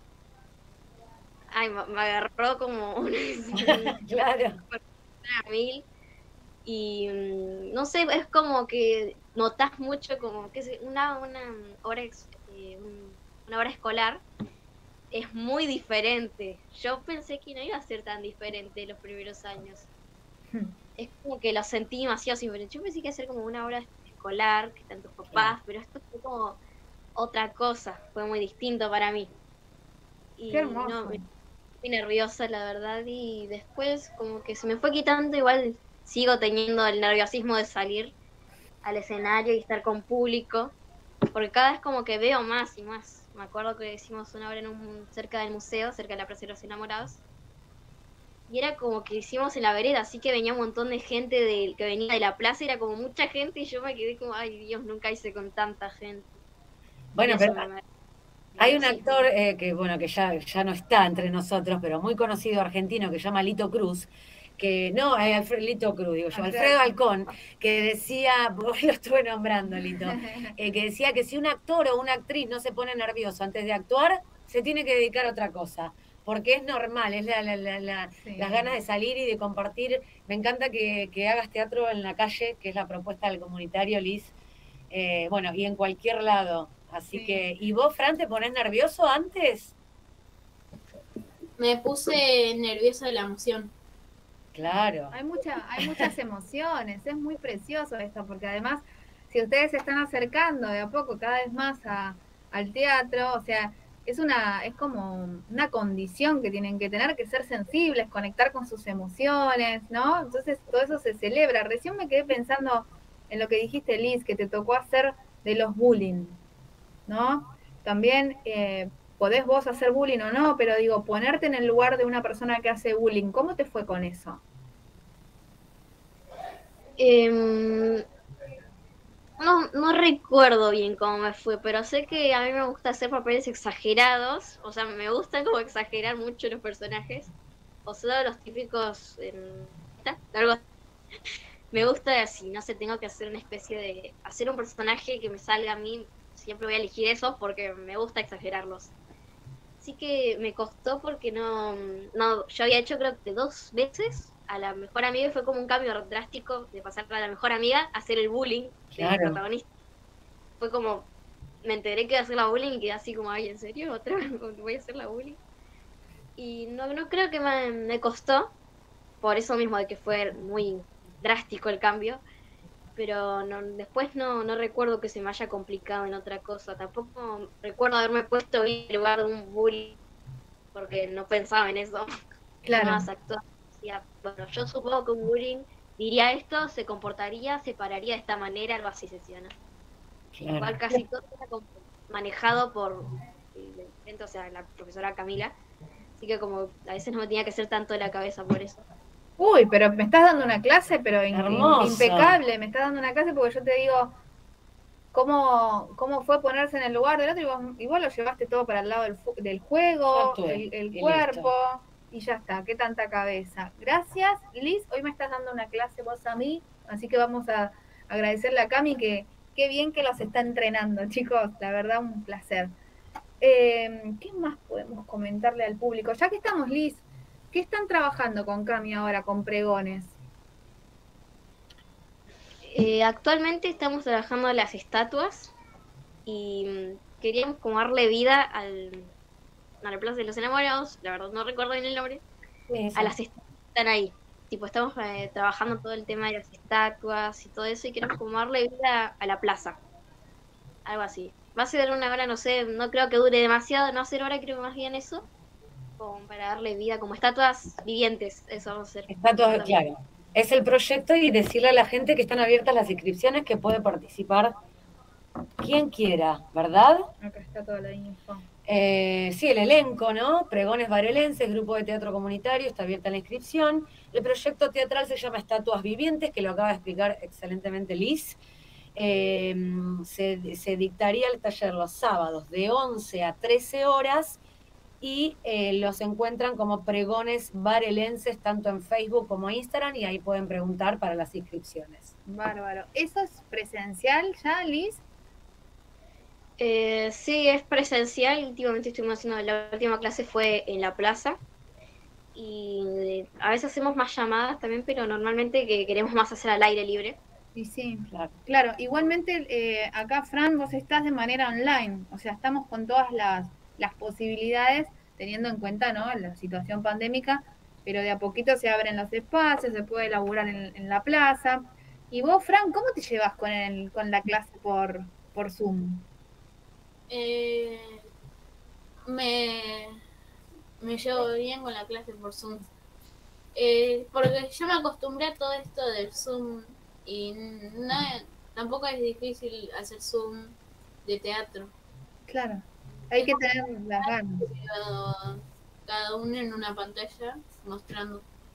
Ay, me, me agarró como una... Claro. Una mil. Y mm, no sé, es como que notas mucho como que es una, una hora ex- eh, un- una hora escolar es muy diferente. Yo pensé que no iba a ser tan diferente los primeros años. Es como que lo sentí demasiado diferente. Yo pensé que iba a ser como una hora escolar, que están tus papás, pero esto fue como otra cosa, fue muy distinto para mí. Y Qué hermoso. no, me fui nerviosa, la verdad, y después como que se me fue quitando, igual sigo teniendo el nerviosismo de salir al escenario y estar con público, porque cada vez como que veo más y más. Me acuerdo que hicimos una obra en un, cerca del museo, cerca de la Plaza de los Enamorados, y era como que hicimos en la vereda, así que venía un montón de gente de, que venía de la plaza, era como mucha gente y yo me quedé como, ay Dios, nunca hice con tanta gente. Bueno, Y pero eso me- me- hay un sí. actor eh, que, bueno, que ya, ya no está entre nosotros, pero muy conocido argentino, que se llama Lito Cruz, que, no, eh, Alfredo Lito Cruz, digo yo, Alfredo Alfredo Alcón, que decía, vos lo estuve nombrando, Lito, eh, que decía que si un actor o una actriz no se pone nervioso antes de actuar, se tiene que dedicar a otra cosa, porque es normal, es la, la, la, la- Sí. las ganas de salir y de compartir. Me encanta que, que hagas teatro en la calle, que es la propuesta del comunitario, Liz, eh, bueno, y en cualquier lado. Así Sí. que, ¿y vos, Fran, te ponés nervioso antes? Me puse nerviosa de la emoción. Claro. Hay, mucha, hay muchas emociones, es muy precioso esto, porque además, si ustedes se están acercando de a poco cada vez más a, al teatro, o sea, es una, es como una condición que tienen que tener, que ser sensibles, conectar con sus emociones, ¿no? Entonces todo eso se celebra. Recién me quedé pensando en lo que dijiste, Liz, que te tocó hacer de los bullying, ¿no? También eh, podés vos hacer bullying o no, pero digo, ponerte en el lugar de una persona que hace bullying, ¿cómo te fue con eso? Em, no, no recuerdo bien cómo me fue, pero sé que a mí me gusta hacer papeles exagerados, o sea, me gusta como exagerar mucho los personajes, o sea, los típicos, em, algo así. Me gusta así, no sé, tengo que hacer una especie de, hacer un personaje que me salga a mí, siempre voy a elegir eso porque me gusta exagerarlos. Así que me costó porque no, no, yo había hecho creo que dos veces a la mejor amiga y fue como un cambio drástico de pasar a la mejor amiga a hacer el bullying Claro. del protagonista. Fue como, me enteré que iba a hacer la bullying y quedé así como, ay, ¿en serio? ¿Otra vez voy a hacer la bullying? Y no, no creo que me, me costó, por eso mismo de que fue muy drástico el cambio, pero no, después no, no recuerdo que se me haya complicado en otra cosa. Tampoco recuerdo haberme puesto en el lugar de un bullying, porque no pensaba en eso. Claro. Nada más actuaba. Decía, bueno, yo supongo que un bullying diría esto, se comportaría, se pararía de esta manera, algo así se decía, ¿no? Claro. Igual casi todo era como manejado por el, o sea, la profesora Camila, así que como a veces no me tenía que hacer tanto de la cabeza por eso. Uy, pero me estás dando una clase, pero in- Hermoso. impecable, me estás dando una clase porque yo te digo cómo, cómo fue ponerse en el lugar del otro y vos, y vos lo llevaste todo para el lado del, fu- del juego, Yo actué, el, el y cuerpo, y ya está, qué tanta cabeza. Gracias, Liz, hoy me estás dando una clase vos a mí, así que vamos a agradecerle a Cami que qué bien que los está entrenando, chicos, la verdad un placer. Eh, ¿Qué más podemos comentarle al público? Ya que estamos, Liz, ¿qué están trabajando con Cami ahora, con pregones? Eh, actualmente estamos trabajando las estatuas y mm, queríamos como darle vida al, a la Plaza de los Enamorados, la verdad no recuerdo bien el nombre, a las estatuas que están ahí. Tipo, estamos eh, trabajando todo el tema de las estatuas y todo eso y queremos como darle vida a la plaza. Algo así. Va a ser una hora, no sé, no creo que dure demasiado, no hacer hora, creo que más bien eso, como para darle vida, como estatuas vivientes, eso vamos a hacer. Estatuas, claro. Es el proyecto y decirle a la gente que están abiertas las inscripciones, que puede participar quien quiera, ¿verdad? Acá está toda la info. Eh, sí, el elenco, ¿no? Pregones Varelenses, grupo de teatro comunitario, está abierta la inscripción. El proyecto teatral se llama Estatuas Vivientes, que lo acaba de explicar excelentemente Liz. Eh, se, se dictaría el taller los sábados de once a trece horas y eh, los encuentran como Pregones Varelenses tanto en Facebook como Instagram y ahí pueden preguntar para las inscripciones. Bárbaro. ¿Eso es presencial ya, Liz? Eh, sí, es presencial. Últimamente estuvimos haciendo, la última clase fue en la plaza. Y a veces hacemos más llamadas también, pero normalmente que queremos más hacer al aire libre. Y sí, Claro. claro. Igualmente, eh, acá, Fran, vos estás de manera online. O sea, estamos con todas las, las posibilidades, teniendo en cuenta, ¿no?, la situación pandémica, pero de a poquito se abren los espacios, se puede laburar en, en la plaza. Y vos, Fran, ¿cómo te llevas con, el, con la clase por, por Zoom? Eh, me, me llevo bien con la clase por Zoom. Eh, porque yo me acostumbré a todo esto del Zoom y no, tampoco es difícil hacer Zoom de teatro. Claro, hay que tener las ganas. Cada, cada uno en una pantalla mostrando.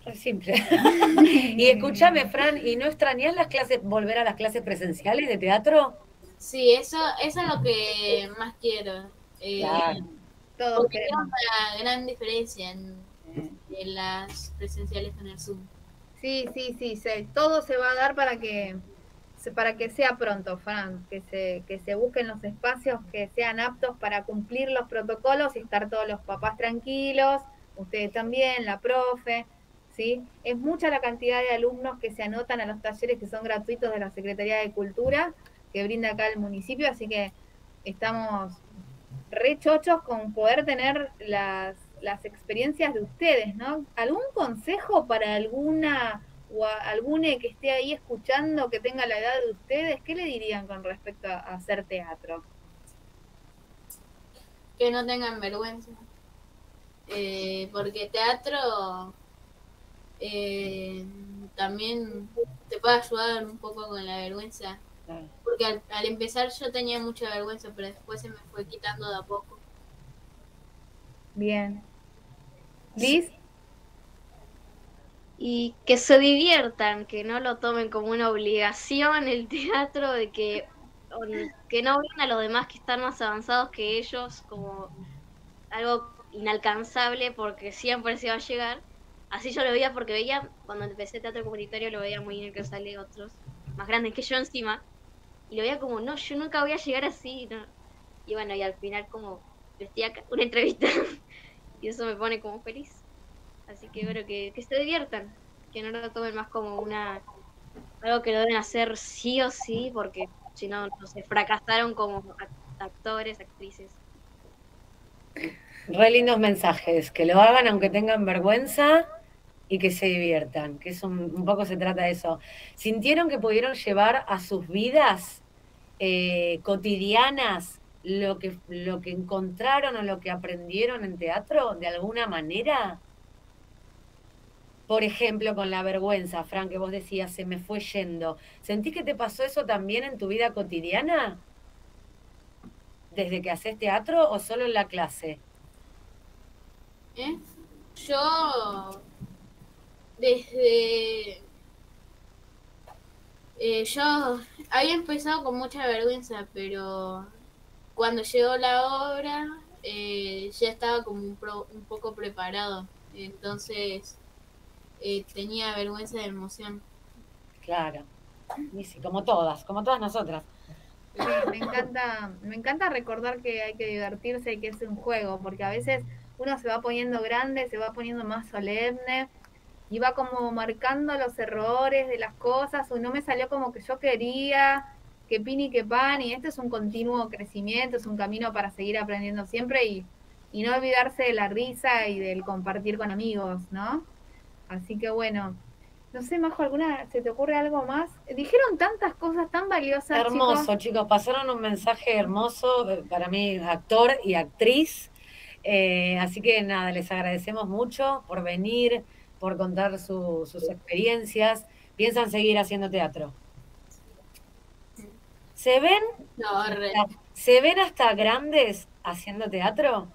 Es simple. Y escúchame, Fran, ¿y no extrañás las clases, volver a las clases presenciales de teatro? Sí, eso, eso es lo que más quiero. Eh, Claro. Todos porque queremos. veo una gran diferencia en, en las presenciales con el Zoom. Sí, sí, sí, se- todo se va a dar para que se- para que sea pronto, Fran, que se, que se busquen los espacios que sean aptos para cumplir los protocolos y estar todos los papás tranquilos, ustedes también, la profe, ¿sí? Es mucha la cantidad de alumnos que se anotan a los talleres que son gratuitos de la Secretaría de Cultura que brinda acá el municipio, así que estamos re chochos con poder tener las, las experiencias de ustedes, ¿no? ¿Algún consejo para alguna o a, alguna que esté ahí escuchando que tenga la edad de ustedes? ¿Qué le dirían con respecto a, a hacer teatro? Que no tengan vergüenza. Eh, porque teatro eh, también te puede ayudar un poco con la vergüenza. Porque al, al empezar yo tenía mucha vergüenza, pero después se me fue quitando de a poco. Bien. ¿Liz? Y que se diviertan, que no lo tomen como una obligación el teatro, de que, que no vean a los demás que están más avanzados que ellos como algo inalcanzable porque siempre se va a llegar. Así yo lo veía porque veía, cuando empecé teatro comunitario lo veía muy inalcanzable otros, más grandes que yo encima, y lo veía como, no, yo nunca voy a llegar así, no. Y bueno, y al final como estoy acá, una entrevista, y eso me pone como feliz. Así que bueno, que, que se diviertan, que no lo tomen más como una algo que lo deben hacer sí o sí, porque si no, no sé, fracasaron como actores, actrices. Re lindos mensajes, que lo hagan aunque tengan vergüenza y que se diviertan, que es un, un poco se trata de eso. ¿Sintieron que pudieron llevar a sus vidas eh, cotidianas lo que, lo que encontraron o lo que aprendieron en teatro de alguna manera? Por ejemplo, con la vergüenza, Fran, que vos decías, se me fue yendo. ¿Sentís que te pasó eso también en tu vida cotidiana? ¿Desde que haces teatro o solo en la clase? ¿Eh? Yo, desde... Eh, yo había empezado con mucha vergüenza, pero cuando llegó la obra eh, ya estaba como un, pro, un poco preparado. Entonces... Eh, tenía vergüenza de emoción. Claro, y sí, como todas, como todas nosotras. Sí, me encanta, me encanta recordar que hay que divertirse y que es un juego, porque a veces uno se va poniendo grande, se va poniendo más solemne y va como marcando los errores de las cosas, o no me salió como que yo quería, que pin y que pan, y este es un continuo crecimiento, es un camino para seguir aprendiendo siempre y, y no olvidarse de la risa y del compartir con amigos, ¿no? Así que bueno, no sé, Majo, ¿alguna, se te ocurre algo más? Dijeron tantas cosas tan valiosas, Hermoso, chicos. chicos, pasaron un mensaje hermoso, eh, para mí, actor y actriz. Eh, así que nada, les agradecemos mucho por venir, por contar su, sus experiencias. ¿Piensan seguir haciendo teatro? ¿Se ven? No, re. ¿Se ven hasta grandes haciendo teatro?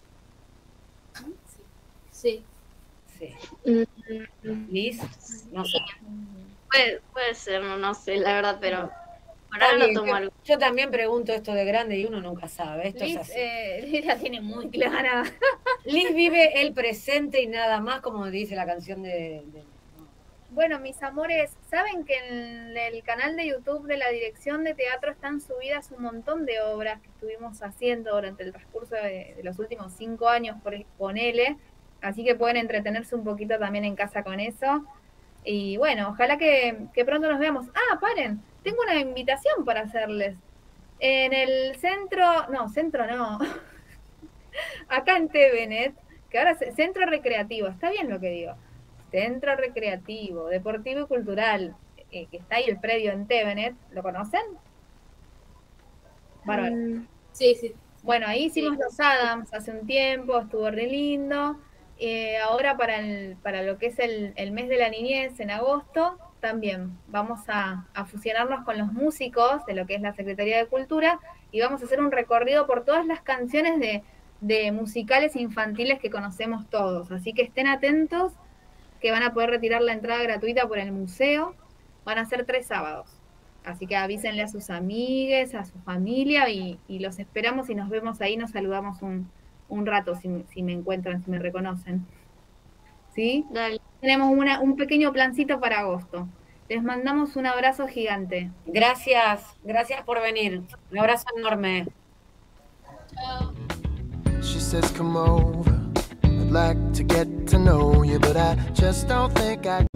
Sí. Sí. Mm, ¿Liz? No sé. Puede, puede ser, no, no sé, la verdad, pero por Está ahora no bien, tomo yo, algo. yo también pregunto esto de grande y uno nunca sabe. Esto Liz, es así. eh, Liz la tiene muy clara. Liz vive el presente y nada más, como dice la canción de... de... Bueno, mis amores, ¿saben que en el canal de YouTube de la Dirección de Teatro están subidas un montón de obras que estuvimos haciendo durante el transcurso de, de los últimos cinco años, por ponele? Así que pueden entretenerse un poquito también en casa con eso. Y bueno, ojalá que, que pronto nos veamos. Ah, paren, tengo una invitación para hacerles. En el centro, no, centro no, acá en Tevenet, que ahora es centro recreativo, está bien lo que digo. Centro recreativo, deportivo y cultural, eh, que está ahí el predio en Tevenet, ¿lo conocen? Bárbaro. Mm, sí, sí. Bueno, ahí hicimos Sí. los Adams hace un tiempo, estuvo re lindo. Eh, ahora para, el, para lo que es el, el mes de la niñez, en agosto, también vamos a, a fusionarnos con los músicos de lo que es la Secretaría de Cultura y vamos a hacer un recorrido por todas las canciones de, de musicales infantiles que conocemos todos. Así que estén atentos, que van a poder retirar la entrada gratuita por el museo. Van a ser tres sábados. Así que avísenle a sus amigues, a su familia y, y los esperamos y nos vemos ahí, nos saludamos un, un rato si, si me encuentran, si me reconocen. ¿Sí? Dale. Tenemos una, un pequeño plancito para agosto. Les mandamos un abrazo gigante. Gracias, gracias por venir. Un abrazo enorme. Chao. She says come over, I'd like to get to know you, but I just don't think I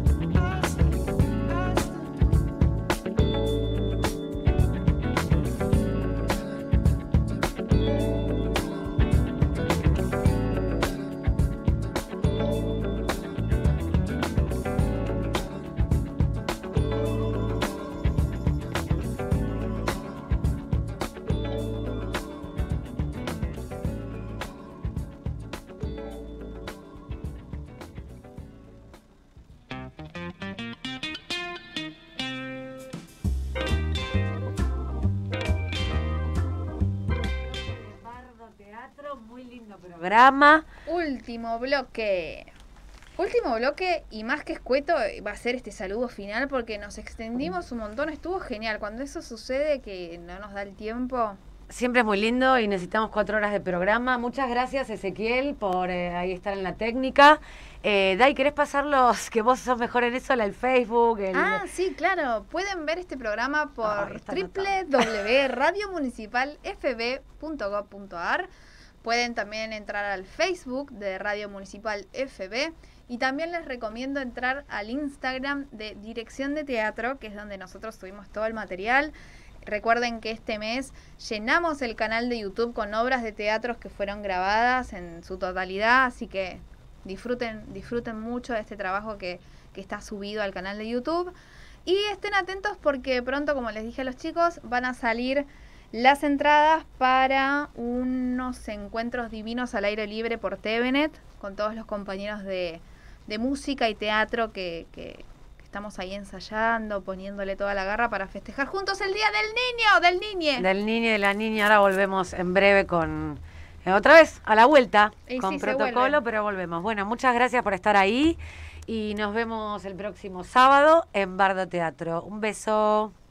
Muy lindo programa. Último bloque. Último bloque y más que escueto va a ser este saludo final porque nos extendimos un montón. Estuvo genial. Cuando eso sucede que no nos da el tiempo. Siempre es muy lindo y necesitamos cuatro horas de programa. Muchas gracias, Ezequiel, por eh, ahí estar en la técnica. Eh, Dai, ¿querés pasarlos? Que vos sos mejor en eso, el Facebook. El... Ah, sí, claro. Pueden ver este programa por doble u doble u doble u punto radio municipal f b punto gob punto a r. Pueden también entrar al Facebook de Radio Municipal F B y también les recomiendo entrar al Instagram de Dirección de Teatro, que es donde nosotros subimos todo el material. Recuerden que este mes llenamos el canal de YouTube con obras de teatros que fueron grabadas en su totalidad, así que disfruten, disfruten mucho de este trabajo que, que está subido al canal de YouTube. Y estén atentos porque pronto, como les dije a los chicos, van a salir las entradas para unos encuentros divinos al aire libre por TVNet con todos los compañeros de, de música y teatro que, que, que estamos ahí ensayando, poniéndole toda la garra para festejar juntos el Día del Niño, del Niñe. Del niño y de la niña. Ahora volvemos en breve con... Eh, otra vez, a la vuelta, y con sí, protocolo, pero volvemos. Bueno, muchas gracias por estar ahí y nos vemos el próximo sábado en Bardo Teatro. Un beso.